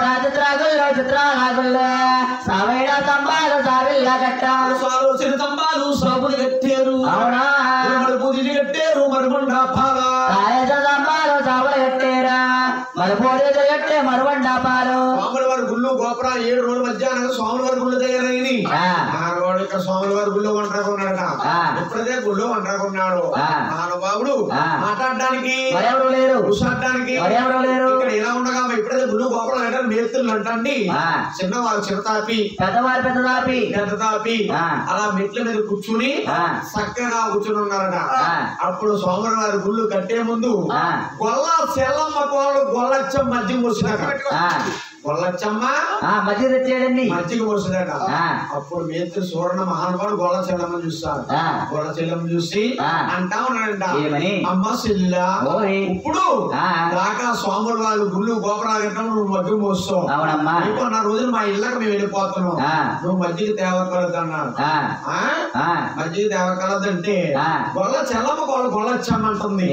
సాలు సిద్ధంబాలు సాగులు కట్టారు మరుపు తిరిగి కట్టారు మరుగుండ స్వాముల వారి గుళ్ళు గోపురాలు ఏడు రోజుల మధ్యాహ్నం స్వాముల వారి గుళ్ళు తయారైంది ఇక్కడ స్వాముల వారి గుళ్ళో ఒంటరిగా ఉన్నాడట. ఎప్పుడైతే గుళ్ళో ఒంటరిగా ఉన్నాడు మహానుభావుడు మాట్లాడడానికి లేరు, కూర్చోడానికి ఇక్కడ ఎలా ఉండగా ఎప్పుడైతే గుళ్ళు గోపురం అంటే మేస్తులు అంటండి చిన్నవారు చిన్న తాపి పెద్దవారు పెద్ద తాపి పెద్ద తాపి అలా మెట్ల మీద కూర్చుని చక్కగా కూర్చుని ఉన్నారట. అప్పుడు స్వామి వారి గుళ్ళు కట్టే ముందు గొల్ల సెల్లమ్మ కోళ్ళు గొల్లచ్చం మధ్య కూర్చున్నాక గొల్లచ్చమ్మ మధ్య తెచ్చేయండి మధ్యకి పోస్తుందట. అప్పుడు మేస్త్రి సువర్ణ మహానుభావుడు గొల్ల చెల్లమ్మని చూస్తాడు. గొల్ల చెల్లమ్మ చూసి అంటా ఉన్నాడంట, అమ్మ చెల్ల ఇప్పుడు దాకా స్వాముల వాళ్ళు గుళ్ళు గోపురాలు కట్టడం నువ్వు మధ్య మోస్తావు, ఇప్పుడు నా రోజులు మా ఇళ్ళకి మేము వెళ్ళిపోతున్నావు, నువ్వు మధ్యకి తేవకలదు అన్నాడు. మధ్యకి తేవకలదంటే గొల్ల చెల్లమ్మ గొల్ల గొల్లచ్చమ్మ అంటుంది.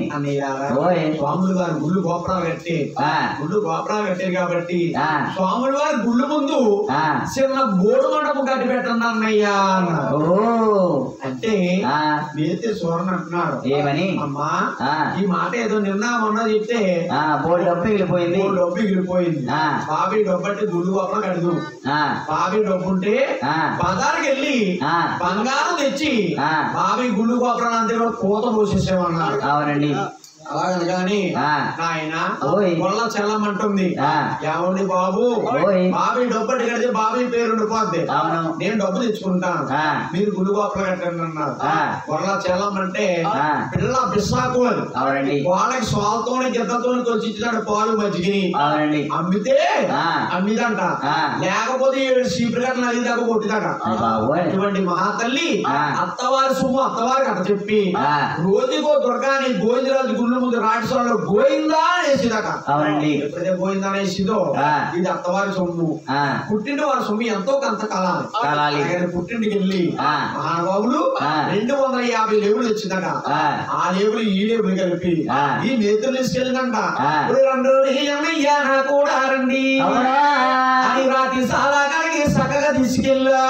స్వాములు గారు గుళ్ళు గోపురాలు కట్టి గుళ్ళు గోపురాలు కట్టారు కాబట్టి స్వాముల వారి గుళ్ళు ముందు చిన్న గోడు మండపం కట్టి పెట్టండి అన్నయ్యా అన్నారు. అంటే మేస్త్రి సువర్ణ అంటున్నాడు, ఏమని అమ్మా ఈ మాట ఏదో నిన్న మొన్న చెప్తే బోర్డు డబ్బు వెళ్ళిపోయింది, డబ్బు వెళ్ళిపోయింది. బాబీ డబ్బు అంటే గుళ్ళు గోపురం కడదు. బాబీ డబ్బు ఉంటే బజార్కి వెళ్ళి బంగారం తెచ్చి బాబీ గుళ్ళు గోపురం అంతే కూడా కోత పోసేసేమన్నారు. అవునండి. అలాగనగాని ఆయన గొల్ల చెల్లమంటుంది, ఏమండి బాబు బాబీ డబ్బు అంటే కడితే బాబీ పేరు ఉండిపోద్ది, నేను డబ్బు తెచ్చుకుంటాను, మీరు గుళ్ళు గోపురం కట్టండి అన్నారు. గొల్ల చెల్లమంటే పిల్ల బిస్సాకు అని వాళ్ళకి స్వాలతో గిద్దతో వచ్చి ఇచ్చినాడు పాలు మజ్జిగిని. అమ్మితే అమ్మిదంట, లేకపోతే చీపురు గట్ల నది దాకా కొట్టిదట. ఇటువంటి మహాతల్లి అత్తవారి సొమ్ము అత్తవారికి అట్ట చెప్పి రోజుకో దుర్గాని గోవిందరాజు గుళ్ళు ముందు రాజస్వామిలో గోయిందా అనేసిదట. ఎప్పుడైతే గోయిందా అనేసిందో ఇది అత్తవారి సొమ్ము, పుట్టింటి వారి సొమ్ము ఎంతో కొంత కలాలి. పుట్టింటికి వెళ్ళి మహానుభావులు రెండు వందల యాభై లేవులు వచ్చిందట. ఆ లేవులు ఈ లేవులు కలిపి ఈ నేతలు తీసుకెళ్ళిందంట. కూడా రండి అని రాత్రి సాలా కడిగి చక్కగా తీసుకెళ్ళా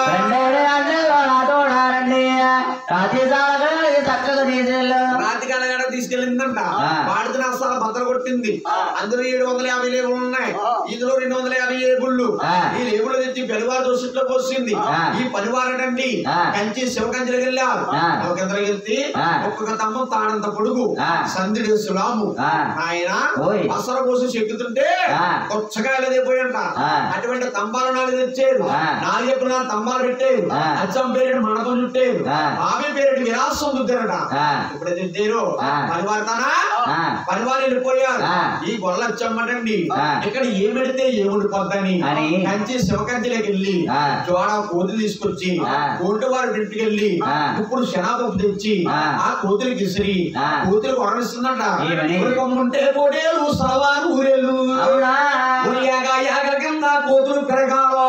రాతి కలగడ తీసుకెళ్ళిందంట. వాడితే అసలు భద్ర కొట్టింది. అందులో ఏడు వందల యాభై లేబులు ఉన్నాయి, ఇందులో రెండు వందల యాభై లేబుళ్ళు. ఈ లేబులు తెచ్చి పెనువారు దోషుట్లో పోసింది. ఈ పనివారటండి కంచి శివకంచిలోకి వెళ్ళారు. శివకంచిలోకి వెళ్తే ఒక్కొక్క తమ్మ తాడంత పొడుగు సంధుడు సులాము ఆయన అసర కోసం చెక్కుతుంటే కొచ్చకాయలు పోయంట. అటువంటి స్తంభాలు నాలుగు తెచ్చారు, నాలుగు నాలుగు స్తంభాలు పెట్టారు, అచ్చం పేరు మండపం చుట్టారు, బాబీ పేరు విరాసం దుద్దారట. ఇప్పుడు తింటారు పనివారుతానా పనివారు వెళ్ళిపోయారు. ఈ గొల్ల వచ్చామంటండి ఇక్కడ ఏమెడితే ఏముండిపోద్దని కంచి శివకంచిలోకి వెళ్ళి జోడ కోతులు తీసుకొచ్చి కోటి వారి ఇంటికి వెళ్ళి ఇప్పుడు శనాపప్పు తెచ్చి ఆ కోతులకి ఇసిరి కోతులు వరణిస్తుందంట. కొమ్ముంటే కోడేలు సవారు ఊరేళ్ళు యాగా యాగ కింద కోతులు పెరగాలో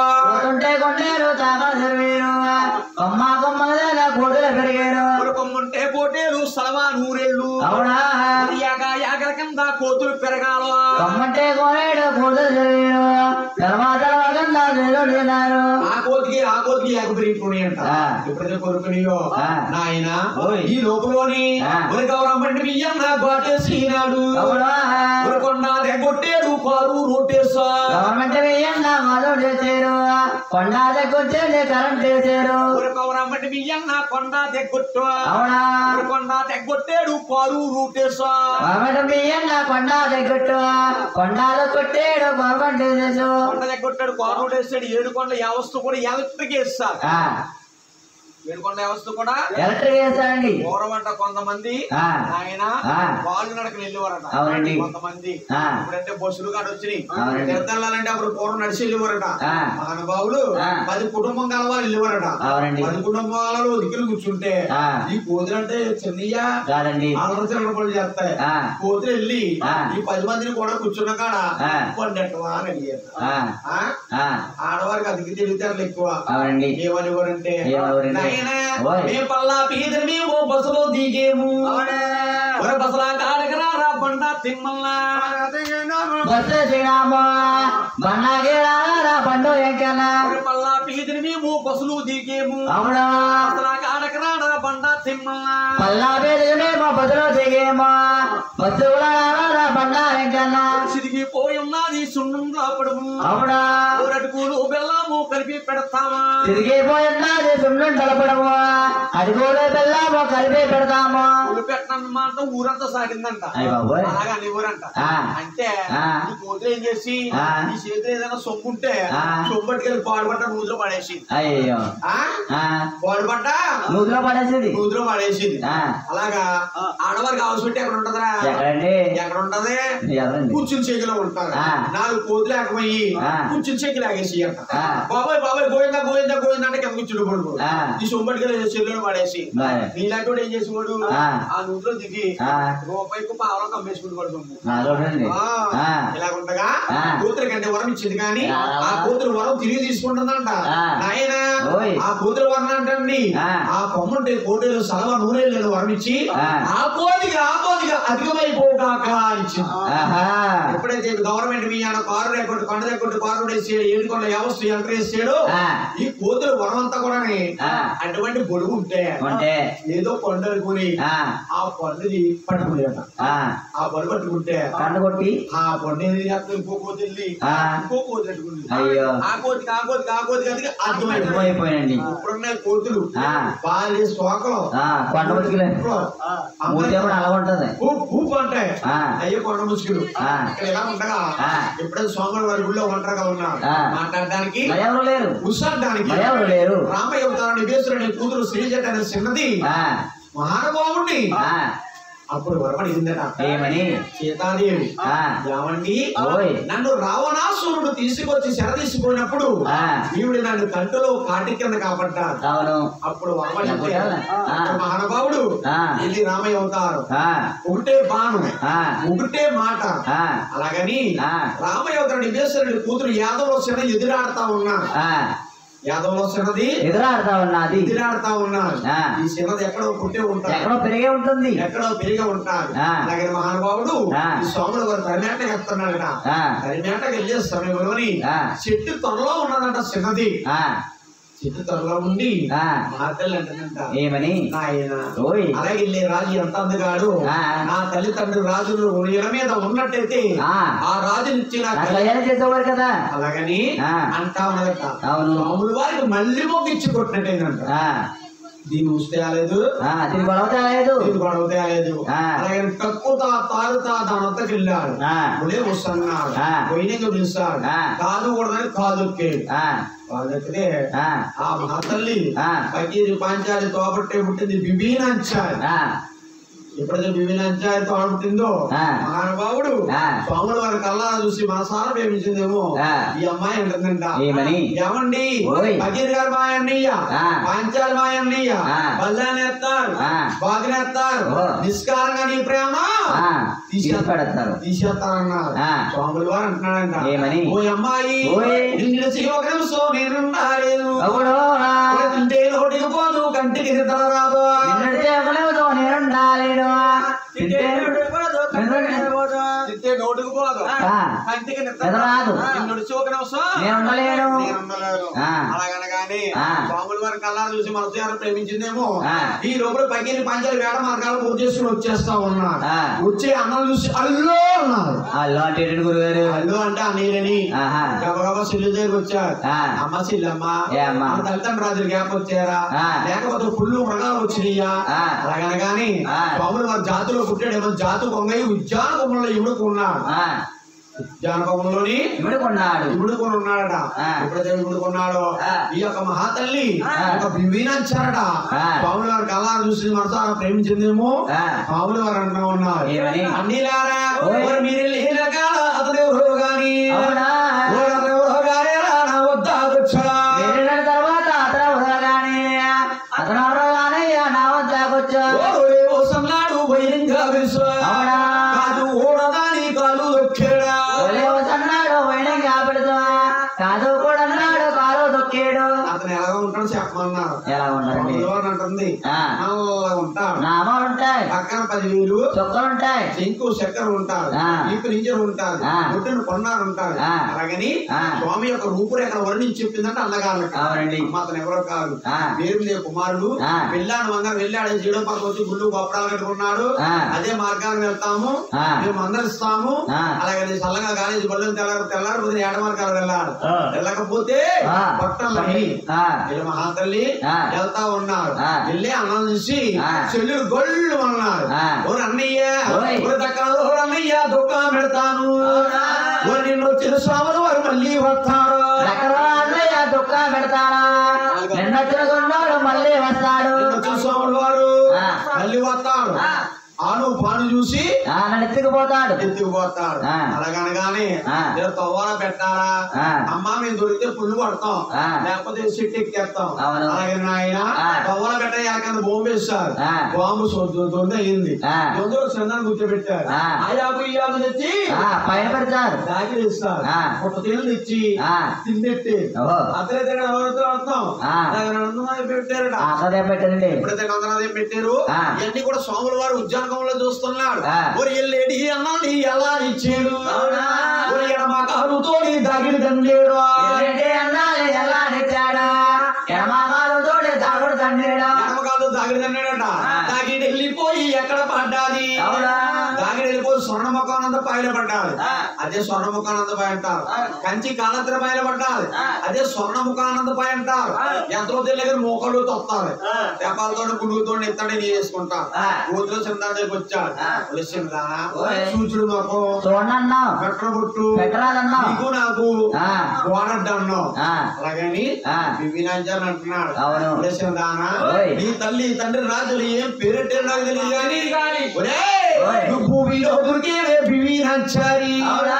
కొమ్మ కొమ్మ కోతులు పెరిగారు. కొమ్ముంటే కోటేలు సలవా నూరేళ్ళు యాగా యాగ కింద కోతులు పెరగాలో కొమ్మంటే కోనేడు కోతులు ఆ కోతికి ఆ కోతికి యాగ పెరిగిపోయాయంట. ఎప్పుడైతే కొరుకునియో నాయన ఈ లోపలోని గౌరమ్మంటి బియ్యం నా బాటేసినాడు కొండా కొట్టాడు పారు రోటేసా గవర్నమెంట్ బియ్యం నా మొదలు చేశారు కొండా దగ్గొచ్చేది కరెంట్ చేశారు గౌరమ్మంటి బియ్యం నా కొండా దగ్గొట్టు అవునా కొండా దగ్గొట్టాడు పారు రూటేసా గవర్నమెంట్ బియ్యం నా కొండా దగ్గొట్టు కొండాలో కొట్టాడు గవర్నమెంట్ చేసు కొండ దగ్గొట్టాడు పారు రూటేసాడు. ఏడు కొండ వ్యవస్థ కూడా ఎలక్ట్రిక్ వేస్తారు. ఏడుకొండ వ్యవస్థ కూడా ఎలక్ట్రిక్ వేస్తారండి. పూర్వమంట కొంతమంది ఆయన వాళ్ళు నడకలు వెళ్ళేవారట. కొంతమంది ఇప్పుడంటే బస్సులు కాడ వచ్చినాయి. తీర్థాలంటే అప్పుడు పూర్వం నడిచి వెళ్ళేవారట. మహానుభావులు పది కుటుంబం కలవాలి వెళ్ళేవారట. పది కుటుంబాలలో దిక్కులు కూర్చుంటే ఈ కోతులు అంటే చిన్నయ్య ఆలోచన పనులు చేస్తాయి. కోతులు వెళ్ళి ఈ పది మందిని కూడా కూర్చున్న కాడ పండెట్టవా అని అడిగారు. ఆడవారికి అదికి తెలివితేటలు ఎక్కువ. ఏమనివారంటే మేము పల్లా పీదని మేము బస్సులో దిగేము బసలా కాడకరా బండా తిమ్మల్లా బస్సు శ్రీరామా బండా బండు ఎక్కనా పల్లా పీదని మేము బస్సులు దిగేము అవునా బసలా కాడకరా బండా తిమ్మల్లా పల్లా పీదని మేము బస్సులో దిగేమా బస్సు బండా ఎక్కనా సిదిగి తిరిగిపోయి ఉన్నది సున్నం రాపడము అవునా అటుకులు బెల్లము కలిపి పెడతామా తిరిగిపోయి ఉన్నది సున్నం కలపడము అటుకులు బెల్లము కలిపి పెడతాము పెట్టనమాట ఊరంతా సాగిందంట అలాగా నీ ఊరంట అంటే ఈ కూతురు ఏం చేసి ఈ చేతిలో ఏదైనా సొమ్ము ఉంటే సొమ్ముట్టుకెళ్ళి పాడుపడ్డ నూతులో పడేసి అయ్యో పాడుపడ్డ నూతులో పడేసేది నూతులో పడేసేది అలాగా ఆడవారికి అవసరం ఉంటే ఎక్కడ ఉంటదరా ఎక్కడ ఉంటది కూర్చుని చెగిలో ఉంటారు నాలుగు కోతులు లేకపోయి కూర్చుని చెగి లాగేసి అంట బాబాయ్ బాబాయ్ గోయిందా గోయిందా గోయిందా అంటే కింద కూర్చుని పడుకో ఈ సొమ్ముట్టుకెళ్ళి చెల్లిలో పడేసి నీలాంటి వాడు ఏం చేసేవాడు ఆ నూతులో దిగి రూపాయికి పావలో కమ్మేసుకుని పడుతుంది ఇలాగుండగా కూతురు కంటే వరం ఇచ్చింది కానీ ఆ కూతురు వరం తిరిగి తీసుకుంటుందంట ఆయన ఆ కూతురు వరం అంటండి ఆ కొమ్మంటే కోటేలు సలవ నూనె లేదు వరం ఇచ్చి ఆ కోతిగా ఆ కోతిగా అధికమైపోగాక ఇచ్చింది ఎప్పుడైతే గవర్నమెంట్ మీ ఆయన కారు రేకొట్టు కొండ రేకొట్టు కారు వేసాడు ఏడుకొండ వ్యవస్థ ఎంటర్ వేసాడు ఈ కూతురు వరం అంతా కూడా అటువంటి గొడుగు ఉంటే ఏదో కొండలు కొని ఆ పండుది పట్టుకునేట ఆ పండు పట్టుకుంటే పండు కొట్టి ఆ పండు ఇంకో కోతి వెళ్ళి ఇంకో కోతి పెట్టుకుంది ఆ కోతికి ఆ కోతికి ఆ కోతికి అది అర్థమైపోయింది ఇప్పుడున్న కోతులు వాళ్ళ శోకలు కొండ ముసుగులు అలా ఉంటది ఊపు అంటాయి అయ్యో కొండ ముసుగులు ఇక్కడ ఎలా ఉండగా ఎప్పుడైతే సోమవారం వారి గుళ్ళో ఒంటరిగా ఉన్నారు మాట్లాడడానికి ఎవరు లేరు కూర్చోడానికి ఎవరు లేరు రామయ్య అవతారాన్ని వేసుకుని కూతురు శ్రీజట అనే చిన్నది మహానుభావుణ్ణి అప్పుడు వరపడిందట ఏమని సీతాదేవి ఏమండి నన్ను రావణాసురుడు తీసుకొచ్చి శర తీసుకున్నప్పుడు ఈవిడ నన్ను కంటిలో కాటి కింద కాపాడ్డారు అప్పుడు వరపడి మహానుభావుడు ఇది రామయ్య అవతారం ఒకటే బాణం ఒకటే మాట అలాగని రామయ్య అవతారం నివేశ్వరుడి కూతురు యాదవ శర ఎదురాడుతా ఉన్నా యాదవలో చిన్నది ఎదురాడుతా ఉన్నది ఎదురాడుతా ఉన్నారు ఈ చిన్నది ఎక్కడో పుట్టే ఉంటారు ఎక్కడో పెరిగే ఉంటుంది ఎక్కడో పెరిగే ఉంటారు అలాగే మహానుభావుడు ఈ స్వాముల వారు తరిమేట చెప్తున్నాడట తరిమేటకి వెళ్ళే సమయంలోని చెట్టు త్వరలో ఉన్నదంట చిన్నది చెట్టు త్వరలో ఉండి మాతల్లి అంటుందంట ఏమని అలాగే వెళ్ళే రాజు ఎంత అందగాడు నా తల్లిదండ్రులు రాజులు ఇళ్ళ మీద ఉన్నట్టయితే ఆ రాజునిచ్చి చేసేవారు కదా అలాగని అంటా ఉన్నదట రాములు వారికి మళ్ళీ మొగ్గిచ్చి కొట్టినట్టేనంట దీని ఊస్తే రాలేదు దీని గొడవ తేలేదు దీని గొడవ తేలేదు అలాగే తక్కువ తారుతా దాని అంతకు వెళ్ళాడు ఉడే వస్తున్నాడు పోయినగా పిలుస్తాడు కాదు కూడదని కాదు ఎక్కాడు కాదు ఎక్కితే ఆ మహాతల్లి పకీరి పాంచాలి తోబట్టే పుట్టింది బిబీనంచాలి ఎప్పుడైతే బిబీనంచాలి తోబట్టిందో మహానుభావుడు స్వాముల వారి కల్లా చూసి మనసారా ప్రేమించిందేమో ఈ అమ్మాయి అంటుందంట ఏమండి పకీర్ గారు మాయన్నయ్య పాంచాలి మాయన్నయ్య బల్లానేస్తారు బాగినేస్తారు నిష్కారంగా నీ ప్రేమ తీసేస్తాడు తీసేస్తారన్నారు స్వాముల వారు అంటున్నాడంట ఏమని ఓ అమ్మాయి ఒక నిమిషం నేనుండాలేదు తింటే నోటికి పోదు కంటికి నిద్ర రాదు నేనుండాలేను తింటే నోటికి పోదు కంటికి నిద్ర రాదు నడిచి ఒక నిమిషం నేనుండలేను నేనుండలేను అలాగనగానే స్వాముల వారి కల్లా చూసి మనసు ప్రేమించిందేమో ఈ లోపల పగిలి పంచాలు వేడ మార్గాలు పూర్తి చేసుకుని వచ్చేస్తా ఉన్నారు వచ్చే అన్నం చూసి అల్లో అన్నారు అల్లో అంటే గురుగారు అల్లు అంటే అన్నయ్యని గబగబా సిల్లు దగ్గరికి వచ్చారు అమ్మ సిల్లమ్మ తల్లిదండ్రులు రాజులు గ్యాప్ వచ్చారా లేకపోతే ఫుల్ మృగాలు వచ్చినాయా అలాగనగాని స్వాములు వారి జాతిలో పుట్టాడేమో జాతు కొంగయ్య ఉద్యాన కొమ్మలో ఇముడుకున్నాడు జానపంలోని ఇముడుకున్నాడు ఇముడుకొని ఉన్నాడట ఎప్పుడైతే ఇముడుకున్నాడో ఈ యొక్క మహాతల్లి ఒక బిబీనంచారట పాముల వారి కల్లా చూసి మనసారా ప్రేమించిందేమో పాముల వారు అంటూ ఉన్నారు అన్నిలారా మీరు అతను ఎవరో గాని ఎవరో గానే రానా వద్దా కూర్చోడా తర్వాత అతను ఎవరో గాని అతను ఎవరో గాని నా వద్దా కూర్చో సన్నాడు బహిరంగా తెలుసు కాదు ఓడదాని కాలు దొక్కేడా అన్నాడు వైనంగా పెడతా కాదు కూడా అన్నాడు కాలు దొక్కాడు అతను ఎలా ఉంటాడు చెప్పమన్నారు ఎలా ఉన్నాడు అంటుంది ఆ. నల్లగా ఉంటాడు నామాలు ఉంటాయి, పక్కన పదివేలు చుక్కలు ఉంటాయి, శంకు చక్కెర ఉంటారు ఆ. ఈపు నింజరు ఉంటారు ఆ. ఒడ్డున కొన్నారు ఉంటారు ఆ. అలాగని ఆ. స్వామి యొక్క రూపురేఖ వర్ణించి చెప్పిందంటే అన్నగారులకి అవునండి. అతను ఎవరో కాదు ఆ. పేరు మీద కుమారుడు ఆ. వెళ్ళాను వంగ వెళ్ళాడు జీడో పక్క వచ్చి గుళ్ళు గొప్పడాలు కట్టుకున్నాడు ఆ. అదే మార్గాన్ని వెళ్తాము ఆ. మేము అందరిస్తాము ఆ. అలాగే చల్లగా కాలేజీ బళ్ళు తెల్లారు తెల్లారు పొద్దున ఏడ మార్గాలు వెళ్ళాడు ఆ. వెళ్ళకపోతే ఆ. పట్టణంలోని ఆ. వీళ్ళ మహాతల్లి ఆ. వెళ్తా ఉన్నారు ఆ. వెళ్ళి అన్నం చూసి ఆ. చెల్లెలు గొళ్ళు అన్నారు ఆ. ఓ అన్నయ్య ఓయ్. ఓ దక్కన ఓ అన్నయ్య దుఃఖం పెడతాను ఓ నిన్ను వచ్చిన స్వాములు వారు మళ్ళీ వస్తారు అన్నయ్య దుఃఖం పెడతాడా, నిన్న తిరుగున్నాడు మళ్ళీ వస్తాడు, నిన్ను వచ్చిన స్వాములు వారు ఆ. మళ్ళీ వస్తాడు ఆను పాను చూసి ఆ, నన్ను ఎత్తుకుపోతాడు. ఎత్తుకుపోతాడు ఆ. అలాగనగానే ఆ. తవ్వాలా పెట్టాలా ఆ. అమ్మ మేము దొరికితే పుల్లు పడతాం ఆ. లేకపోతే చెట్టు ఎక్కేస్తాం అవును. అలాగే ఆయన ఆ. తవ్వాల పెట్ట యాకంత బాంబు వేస్తారు ఆ. బాంబు దొంగ అయింది ఆ. దొంగ చందాన్ని కూర్చోబెట్టారు ఆ. ఆ యాభై యాభై తెచ్చి ఆ, పైన పెడతారు. దాకి ఇస్తారు ఆ. ఒక తేలు తెచ్చి ఆ. తిందెట్టి ఓహో. అతనైతే ఎవరితో అర్థం ఆ. పెట్టారట అదే పెట్టండి. ఎప్పుడైతే నందనాథం పెట్టారు ఆ. ఇవన్నీ కూడా స్వాముల వారు ఉద్యానకంలో చూస్తున్నాడు ఆ. ఒరి ఎల్లేడి అన్నాడు ఎలా ఇచ్చాడు అవునా? ఒరి ఎడమ కాలుతో దాగిడి తండేడు ఎల్లుండి అన్నాడు ఎలా తెచ్చాడా, ఎడమగాలుతోటి దాగుడు తండ్రిడా. ఎడమ కాలు దాగిడి తండేడట ఆ. దాగిడి వెళ్ళిపోయి ఎక్కడ పడ్డాది అవునా? దాగిడి వెళ్ళిపోయి స్వర్ణ ముఖానంద పాయల పడ్డాడు ఆ. అదే స్వర్ణ ముఖానంద పాయ అంటారు ఆ. కంచి కాళత్ర పాయల పడ్డాడు ఆ. అదే స్వర్ణ ముఖానంద పాయ అంటారు ఆ. ఎంతో తెలియదు మోకాళ్ళు తొత్తారు ఆ. తెపాలతో గుడుగుతో ఎత్తాడు నీ వేసుకుంటారు ఆ. కూతురు చిందానికి వచ్చాడు ఆ. వచ్చిందా ఓయ్. సూచుడు మాకు చూడండి అన్నావు, పెట్ట బొట్టు పెట్టరాదన్నావు. నీకు నాకు ఆ. గోడడ్డు అన్నావు ఆ. అలాగని ఆ. వినాంజన్ అంటున్నాడు అవును. దానా ఓయ్. నీ తల్లి తండ్రి రాజులు ఏం పేరెట్టారు నాకు తెలియదు కానీ ఓయ్. నువ్వు భూమిలో దొరికేవే బివీనాచారి అవునా?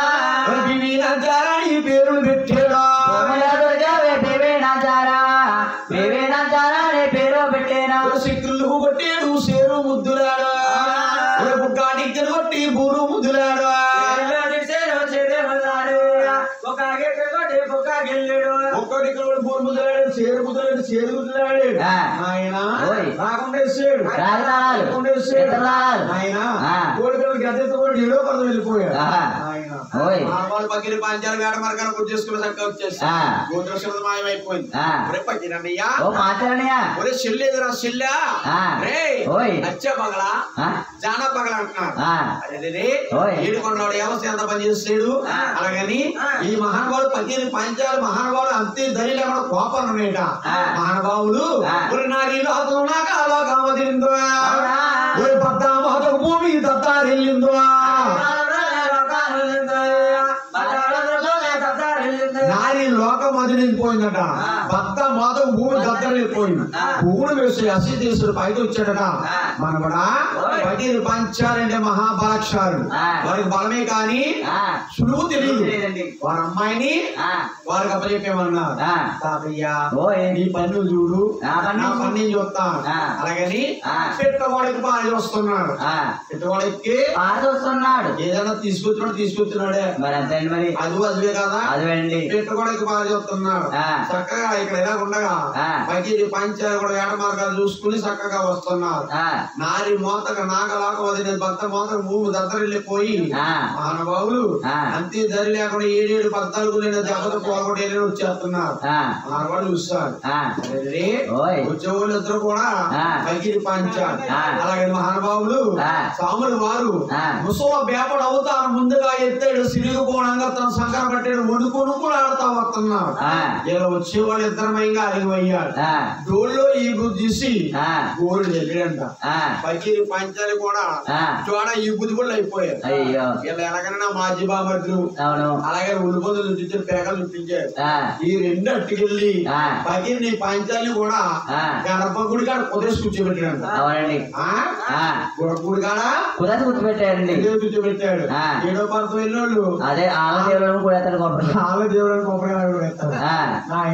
బివీనాచారి పేరును పెట్టాడా భూమిలో దొరికావే బేవేనాచారా, బేవేనాచారా అనే పేరు పెట్టేనా. శక్తులు కొట్టాడు సేరు ముద్దులాడా బుక్కాడికి కొట్టి బూరు ముద్దులాడా ఒక్కడికి బూరు ముద్దులాడు సేరు ముద్దులాడు సేరు ముద్దులాడు ఆ. ఆయన ఓయ్. రాకుండా వేసాడు రాగతాళాలు, రాకుండా వేసాడు ఇతరాలు. ఆయన ఆ. కోడికలు గద్దెతో కూడా ఏడో పదం వెళ్ళిపోయాడు ఆహా. ఆయన ఓయ్. మామూలు పగిలి పంచాలు వేడ మరకన గుర్తించుకుని చక్క వచ్చేసి ఆ. గోత్రశుద్ధ మాయమైపోయింది ఆ. ఒరే పగిరన్నయ్యా ఓ మాట్లాడనియా. ఒరే చెల్లి ఎదురా చెల్లా ఆ. రే ఓయ్. అచ్చే పగల ఆ. జానా పగల అంటున్నాడు ఆ. అదే ఓయ్. ఏడుకొండవాడు వ్యవస్థ ఎంత పని చేస్తాడు ఆ. అలాగని ఈ మహానుభావుడు పగిలి పంచాలు మహానుభావులు అంతే దరి లేకుండా కోపం ఉన్నాయట ఆ. మహానుభావులు ఆ. ఒరి నారీలో అతను నా కాలో కామదిరిందో అవునా? ఒరి పద్దామోదకు భూమి దత్తారెళ్ళిందో నారీ లోకం వదిలిపోయిందట ఆ. భర్త మాధవ భూమి దత్తరిపోయింది ఆ. భూములు వేసి అసిదేశుడు పైకి వచ్చాడట ఆ. మనవడా ఓయ్. పగిలి పంచాలంటే మహాబలక్షారుడు ఆ. వారికి బలమే కానీ ఆ. సులువు తెలియదు తెలియదండి. వారి అమ్మాయిని ఆ. వారికి అప్పచెప్పేమన్నారు ఆ. తాతయ్య ఓయ్. నీ పన్ను చూడు నా పన్ను నా పన్ను చూస్తాను ఆ. అలాగని ఆ. పెట్టవాడికి బాగా వస్తున్నాడు ఆ. పెట్టవాడికి పాట వస్తున్నాడు. ఏదైనా తీసుకొచ్చినాడు తీసుకొచ్చినాడే మరి అంతే మరి. అది అదివే కదా అదేండి. పెట్టుకోవడానికి బాగా చెప్తున్నాడు ఆ. చక్కగా ఇక్కడ ఎలా ఉండగా ఆ. పైకి పంచాలు కూడా ఏడ మార్గాలు చూసుకుని చక్కగా వస్తున్నారు ఆ. నారి మోతక నాగలాక వదిలిన భర్త మోతక భూమి దద్దరిల్లిపోయి ఆ. మహానుభావులు ఆ. అంతే దరి లేకుండా ఏడేడు పద్నాలుగు నేను దెబ్బతో పోగొట్టి వచ్చేస్తున్నారు ఆ. మహానుభావులు చూస్తారు ఆ. అరే ఓయ్. వచ్చేవాళ్ళు ఇద్దరు కూడా ఆ. పైకి పంచారు ఆ. అలాగే మహానుభావులు ఆ. సాములు వారు ఆ. ముసల బేపడు అవుతారు ముందుగా ఎత్తాడు సిరిగిపోవడంగా తన సంకర పట్టాడు వణుకును కూడా ఆడుతా వస్తున్నాడు ఆ. ఇలా వచ్చేవాళ్ళు ఇద్దరమైంగా అలిగిపోయాడు ఆ. డోల్లో ఈ బుద్ధి తీసి ఆ. గోరు వెళ్ళాడంట ఆ. పైకి పంచాలు కూడా ఆ. చూడ ఈ బుద్ధి కూడా అయిపోయారు అయ్యో. వీళ్ళు ఎలాగైనా మాజీ బామర్లు అవును. అలాగే ఉల్లిపోతులు చుట్టించారు పేకలు చుట్టించారు ఆ. ఈ రెండు అట్టుకెళ్ళి ఆ. పైకి నీ పంచాలని కూడా ఆ. గర్భగుడి కాడ కుదేసి కూర్చోబెట్టాడు అవునండి. ఆ గుడి కాడ కుదరదు గుర్తుపెట్టారండి. కుదేసి కూర్చోబెట్టాడు ఆ. ఏడో పరత వెళ్ళినోళ్ళు అదే ఆల దేవుడు కూడా ఎత్తాడు గొప్ప. ఆల దేవుడు కొబ్బరికాయ కూడా ఎత్తాడు ఆ. ఆయన ఆ.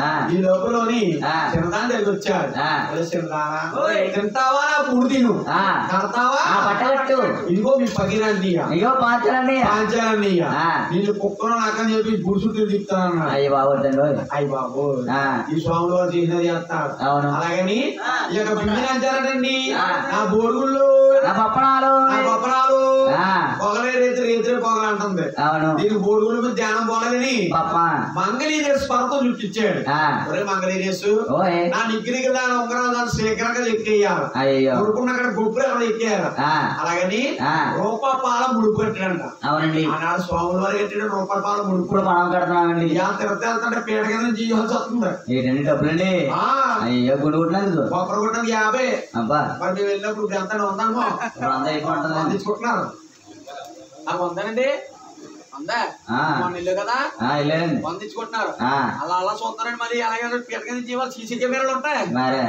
ఈ లోపలని చిన్నదాని దగ్గర వచ్చాడు. చిన్నదానా తింటావా కూడు తిను, కడతావా పట్టగట్టు, ఇదిగో మీ పగిరండి ఇగో పాంచాలండి పాంచాలండి నీళ్ళు కుక్కను నాకని చెప్పి గుడుసు తిరుగుతాను. అయ్యి బాబు అయ్యి బాబు ఈ స్వాములు వారు చేసినది చేస్తాడు. అలాగని ఇక బిందిని అంటారండి నా బోడుగుళ్ళు నా పప్పనాలు నా పప్పనాలు పొగలే రేతి రేతి పొగలు అంటుంది. దీనికి బోడుగుళ్ళ మీద ధ్యానం పోలేదని మంగళీరేసు పర్వతం చుట్టించాడు. ఒరే మంగళీరేసు నా నిగ్గిరికి దాని ఉంగరాలు దాని శీఘ్రంగా ఎక్కేయాలి, కొడుకున్న అక్కడ గొప్పలు ఎవరు ఎక్కేయాలి. అలాగని రూపాయ పాల ముడుపు కట్టాడంట. అవునండి ఆనాడు స్వాముల వారు కట్టాడు రూపాయ పాల ముడుపు. మనం కడుతున్నామండి తిరుపతి వెళ్తుంటే పీట కింద జీవాల్సి వస్తుంది. ఏంటండి డబ్బులండి? అయ్యో గుడి కొట్టినందుకు ఒక్కరు కొట్టడానికి యాభై. అబ్బా మరి మేము వెళ్ళినప్పుడు ఎంత ఉందామో అందించుకుంటున్నారు. నాకు ఉందానండి ఉందా ఇల్లు కదా వందించుకుంటున్నారు. అలా అలా చూస్తారండి. మరి అలాగే పీట కింద జీవాలు సీసీ కెమెరాలు ఉంటాయి.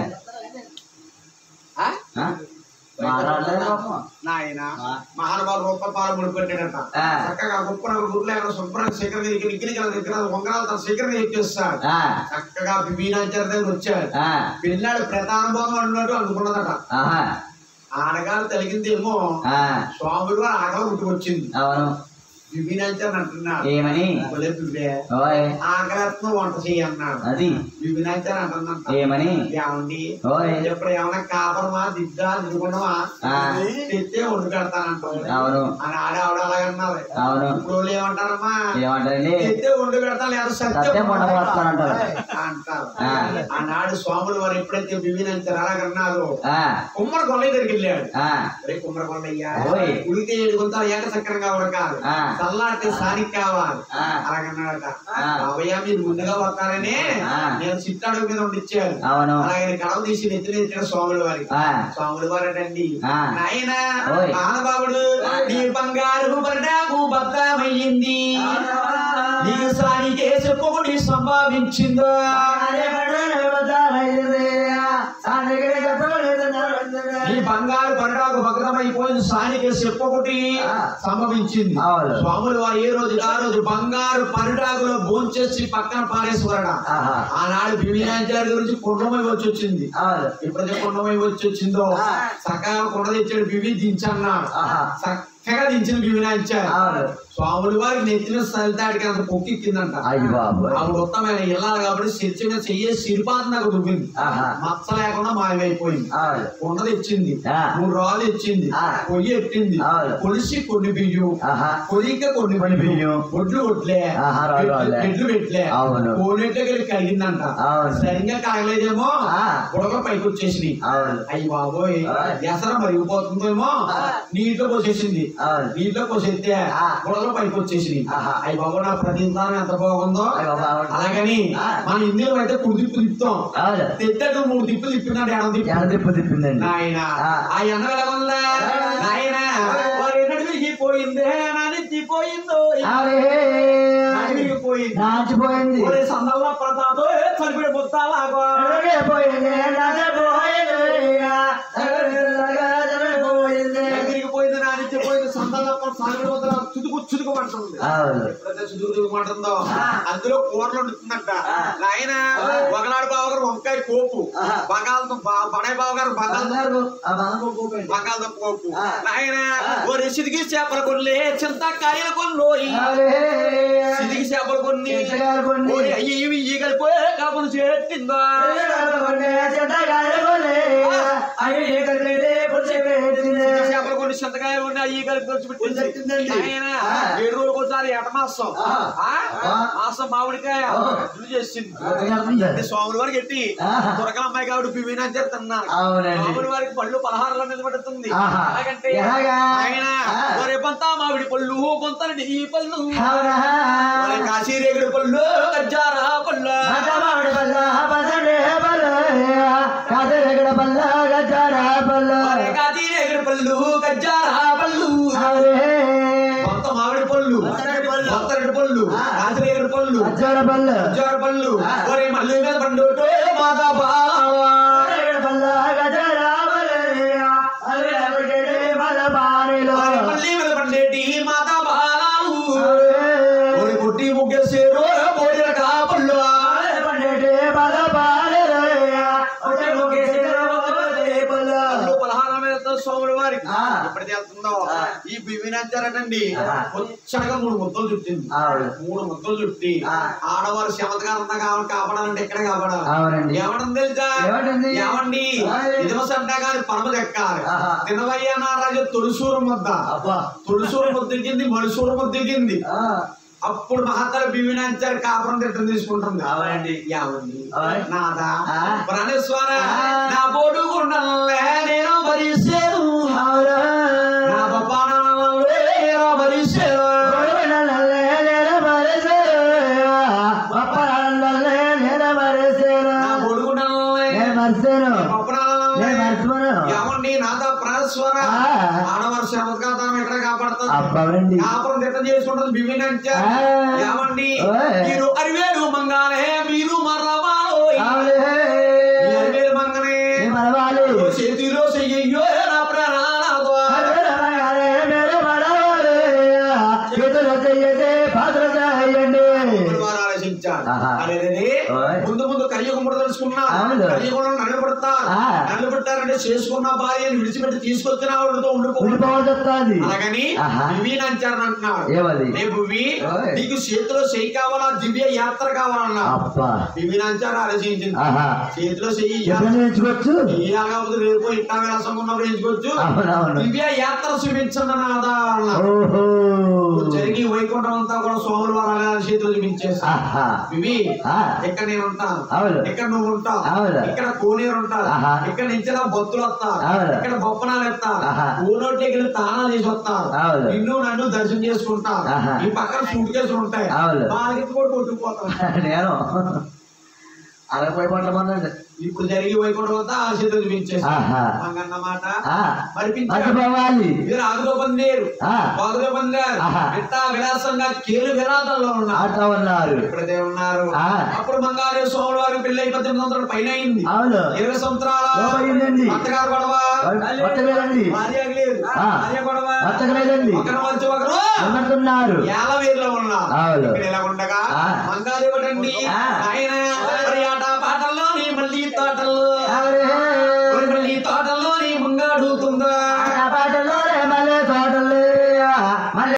నాయన మహానుభావులు రూపాయలు పాలు ముడిపెట్టాడట. చక్కగా గొప్ప గుడ్లు ఎక్కడ శుభ్రంగా శీఘ్రంగా ఇగ్గిరి దగ్గర ఉంగరాలు తన శీఘ్రంగా ఎక్కేస్తాడు. చక్కగా మీనాచారి దగ్గర వచ్చాడు. పిల్లాడు ప్రధానుభవంగా ఉన్నట్టు అనుకున్నదట. ఆడగాలు తలిగిందేమో స్వాములు ఆడగా ఉట్టుకొచ్చింది. విభినాచారి అంటున్నాడు ఏమని ఆకలిత్వం వంట చెయ్యన్నాడు. అది విభినాచారి అంటున్నాడు ఏమని ఏమండి ఎప్పుడు ఏమన్నా కాపరమా దిద్దా దిగుకున్నావా తెచ్చే వండు పెడతానంటారు. అవును అని ఆడ ఆవిడ అలాగన్నారు. అవును ఇప్పుడు ఏమంటారమ్మా ఏమంటారండి తెచ్చే వండు పెడతా లేదా సత్యం అంటారు. ఆనాడు స్వాములు వారు ఎప్పుడైతే విభినాచారు అలాగన్నారు కుమ్మర కొల్ల దగ్గరికి వెళ్ళాడు. కుమ్మర కొల్లయ్యా ఉడితే ఏడుకుంటా ఏక చక్రంగా ఉడకాలి, చల్లారితే సానికి కావాలి అలాగన్నాడట. బాబయ్య మీరు ముందుగా వస్తారని నేను చిట్టాడు మీద ఉండిచ్చాను. అలాగే కడవ తీసి నెత్తి నెత్తిన స్వాముల వారికి. స్వాముల వారటండి నాయన మానబాబుడు నీ బంగారు బర్డాకు బద్దమయ్యింది, నీకు సానికే చెప్పుకుని సంభావించిందో ఈ బంగారు బండాకు భగ్నమైపోయింది, సానికే చెప్పొకటి సంభవించింది. స్వాములు వారు ఏ రోజు ఆ రోజు బంగారు పరిడాకులో భోంచేసి పక్కన పారేశ్వరడా. ఆనాడు వివినాచారి గురించి కుండమై వచ్చి వచ్చింది. ఎప్పుడైతే కుండమై వచ్చి వచ్చిందో చక్కగా కుండ తెచ్చాడు. వివి దించన్నాడు. చక్కగా దించిన వివినాచారి స్వాములు వారికి నెత్తిన సరితాడికి అంత పొక్కిందంట. ఆవిడ ఉత్తమైన ఇల్లాలి కాబట్టి చర్చ మీద చెయ్యే సిరిపాత నాకు దుబ్బింది. మచ్చ లేకుండా మాయమైపోయింది. కుండ తెచ్చింది, మూడు రాళ్ళు తెచ్చింది, పొయ్యి ఎట్టింది, కొలిసి కొన్ని బియ్యం, కొలిక కొన్ని బియ్యం, ఒడ్లు కొట్లే, ఎడ్లు పెట్టలే, కోడెట్లకి కలిగిందంట. సరిగ్గా కాగలేదేమో బుడగ పైకి వచ్చేసింది. అయ్యి బాబోయ్ ఎసర మరిగిపోతుందేమో నీటిలో పోసేసింది. నీటిలో పోసేస్తే బుడగ పైకి వచ్చేసింది. అయ్యి బాబు నా ప్రతిదానం ఎంత బాగుందో. అలాగని మన ఇందులో అయితే కుడి తిప్పు తిప్పుతాం, తెట్టకు మూడు తిప్పులు తిప్పినాడు. ఎడ తిప్పు తిప్పు తిప్పిందండి ఆయన. ఆ ఎండ వెలగొందా నాయన విరిగిపోయిందే నడిచిపోయిందో నాచిపోయింది సందర్భ పడతాతో చనిపోయి మొత్తాలాగో పోయింది నానిచ్చిపోయింది సందర్భ చుదుకు చుదుకుమంటుంది. ఎప్పుడైతే చుదుకుమంటుందో అందులో కూరలు వండుతుందంట. నాయన ఒకనాడు బావ గారు వంకాయ కోపు, బంగాళ బడాయి బావ గారు బంగాళదుంప బంగాళదుంప కోపు. నాయన ఓ సిదిగి చేపల కొన్లే చింతకాయలు కొన్నోయి, సిదిగి చేపలు కొన్ని ఇవి ఈగలిపోయే కాపులు చేట్టిందో చేపలు కొన్ని చింతకాయలు ఉన్నాయి ఈగలు పెట్టింది. ఆయన ఏడు రోజులకు ఒకసారి ఎట మాసం మాసం మామిడికాయ చేసింది. స్వాముల వారికి ఎట్టి దొరకల అమ్మాయి కాబట్టి బివినా చెప్తున్నారు. స్వాముల వారికి పళ్ళు పలహారాల మీద పడుతుంది. ఎలాగంటే ఆయన రేపంతా మామిడి పళ్ళు కొంతటి ఈ పళ్ళు కాశీరేగుడి పళ్ళు గజ్జారా పళ్ళు కాశీరేగుడి పళ్ళు గజ్జారా పళ్ళు కాశీరేగుడి పళ్ళు గజ్జారా పళ్ళు కొంత మామిడి పళ్ళు కొత్తరెడ్డి పళ్ళు కాశీరేగుడి పళ్ళు గజ్జార పళ్ళు గజ్జార పళ్ళు ఒరే మళ్ళీ మీద పండు మాతా బావా మళ్ళీ మీద పండేటి మాతా బాలాలు కొట్టి ముగ్గేసేరు బోడిన కాపళ్ళు పండేటి వినాచారటండి వచ్చాక మూడు ముద్దలు చుట్టింది. మూడు ముద్దలు చుట్టి ఆడవారు శమతకారంగా కావాలి కాపాడాలంటే ఎక్కడ కాపాడాలి? ఏమంటుంది తెలుసా? ఏమండి ఇదమసంటా కానీ పరమ ఎక్కాలి. తినవయ్య నారాజు తొలిసూరు ముద్ద, తొలిసూరు ముద్ద దిగింది, మలుసూరు ముద్ద దిగింది. అప్పుడు మహాత్మ బివినాచారు కాపురం తిట్టం తీసుకుంటుంది. అవునండి ఏమండి నాదా ప్రాణేశ్వర నా పోటుకుండలే నేను భరిసేను, నా పప్పానలే నేను భరిసేను, నా పొడుగుండలే ఏమండి నాదా ప్రాణేశ్వర ఆడవారి శమత్కారం ఎక్కడ కాపాడుతుంది? కాపురం తిట్టం చేసుకుంటుంది బివినాచారు. ఏమండి మీరు అరివేలు మంగానే మీరు మరవాలో అరివేలు మంగనే చేతిలో చెయ్యో నా ప్రాణాలతో ముందు ముందు కలియుగముడు తెలుసుకున్నా కలియుగంలో నల్లబడతారు. నల్లబడతారంటే చేసుకున్న భార్యను విడిచిపెట్టి తీసుకొచ్చిన ఆవిడతో ఉండిపోవాలి. అలాగని వివీనంచారని అంటున్నాడు. నీకు చేతిలో చెయ్యి కావాలా, దివ్య యాత్ర కావాలన్నా వివీనంచారు ఆలోచించింది. చేతిలో చెయ్యి కాకపోతే రేపు ఇట్టా విలాసం ఉన్నప్పుడు ఎంచుకోవచ్చు, దివ్య యాత్ర చూపించండి నాదా జరిగి వైకుంఠం అంతా కూడా సోమరు వారాలు చేతులు చూపించేస్తా. ఇవి ఇక్కడ నేను ఉంటాను, ఇక్కడ నువ్వు ఉంటావు, ఇక్కడ కోనేరు ఉంటారు, ఇక్కడ నుంచి బొత్తులు వస్తారు, ఇక్కడ బొప్పనాలు ఎత్తారు, ఊనోట్లోకి వెళ్ళి తానాలు చేసి వస్తారు, నిన్ను నన్ను దర్శనం చేసుకుంటారు. ఈ పక్కన సూట్ కేసులు ఉంటాయి, వాళ్ళకి కూడా కొట్టుకుపోతాను నేను అలా పోయిపోతామన్నాడు. ఇప్పుడు జరిగి వైకుంఠం అంతా ఆ చేతులు చూపించేసాన్నమాట. మీరు ఆగుతో పొందారు, బాగుతో పొందారు, ఇట్టా విలాసంగా కేలు విలాదంలో ఉన్నారు. ఇప్పుడైతే ఉన్నారు. అప్పుడు మంగారు సోముడు వారికి పెళ్లి అయి పద్దెనిమిది సంవత్సరాలు పైన అయింది. ఇరవై సంవత్సరాల అత్తగారు గొడవ, భార్య లేదు, భార్య గొడవ, ఒకరు వచ్చి ఒకరు ఏలవేరులో ఉన్నారు. ఇక్కడ ఇలా ఉండగా మంగారు ఇవ్వటండి ఆయన ఆట పాటల్లోని మళ్ళీ తోటల్లో మళ్ళీ తోటల్లోని ముంగాడుతుందా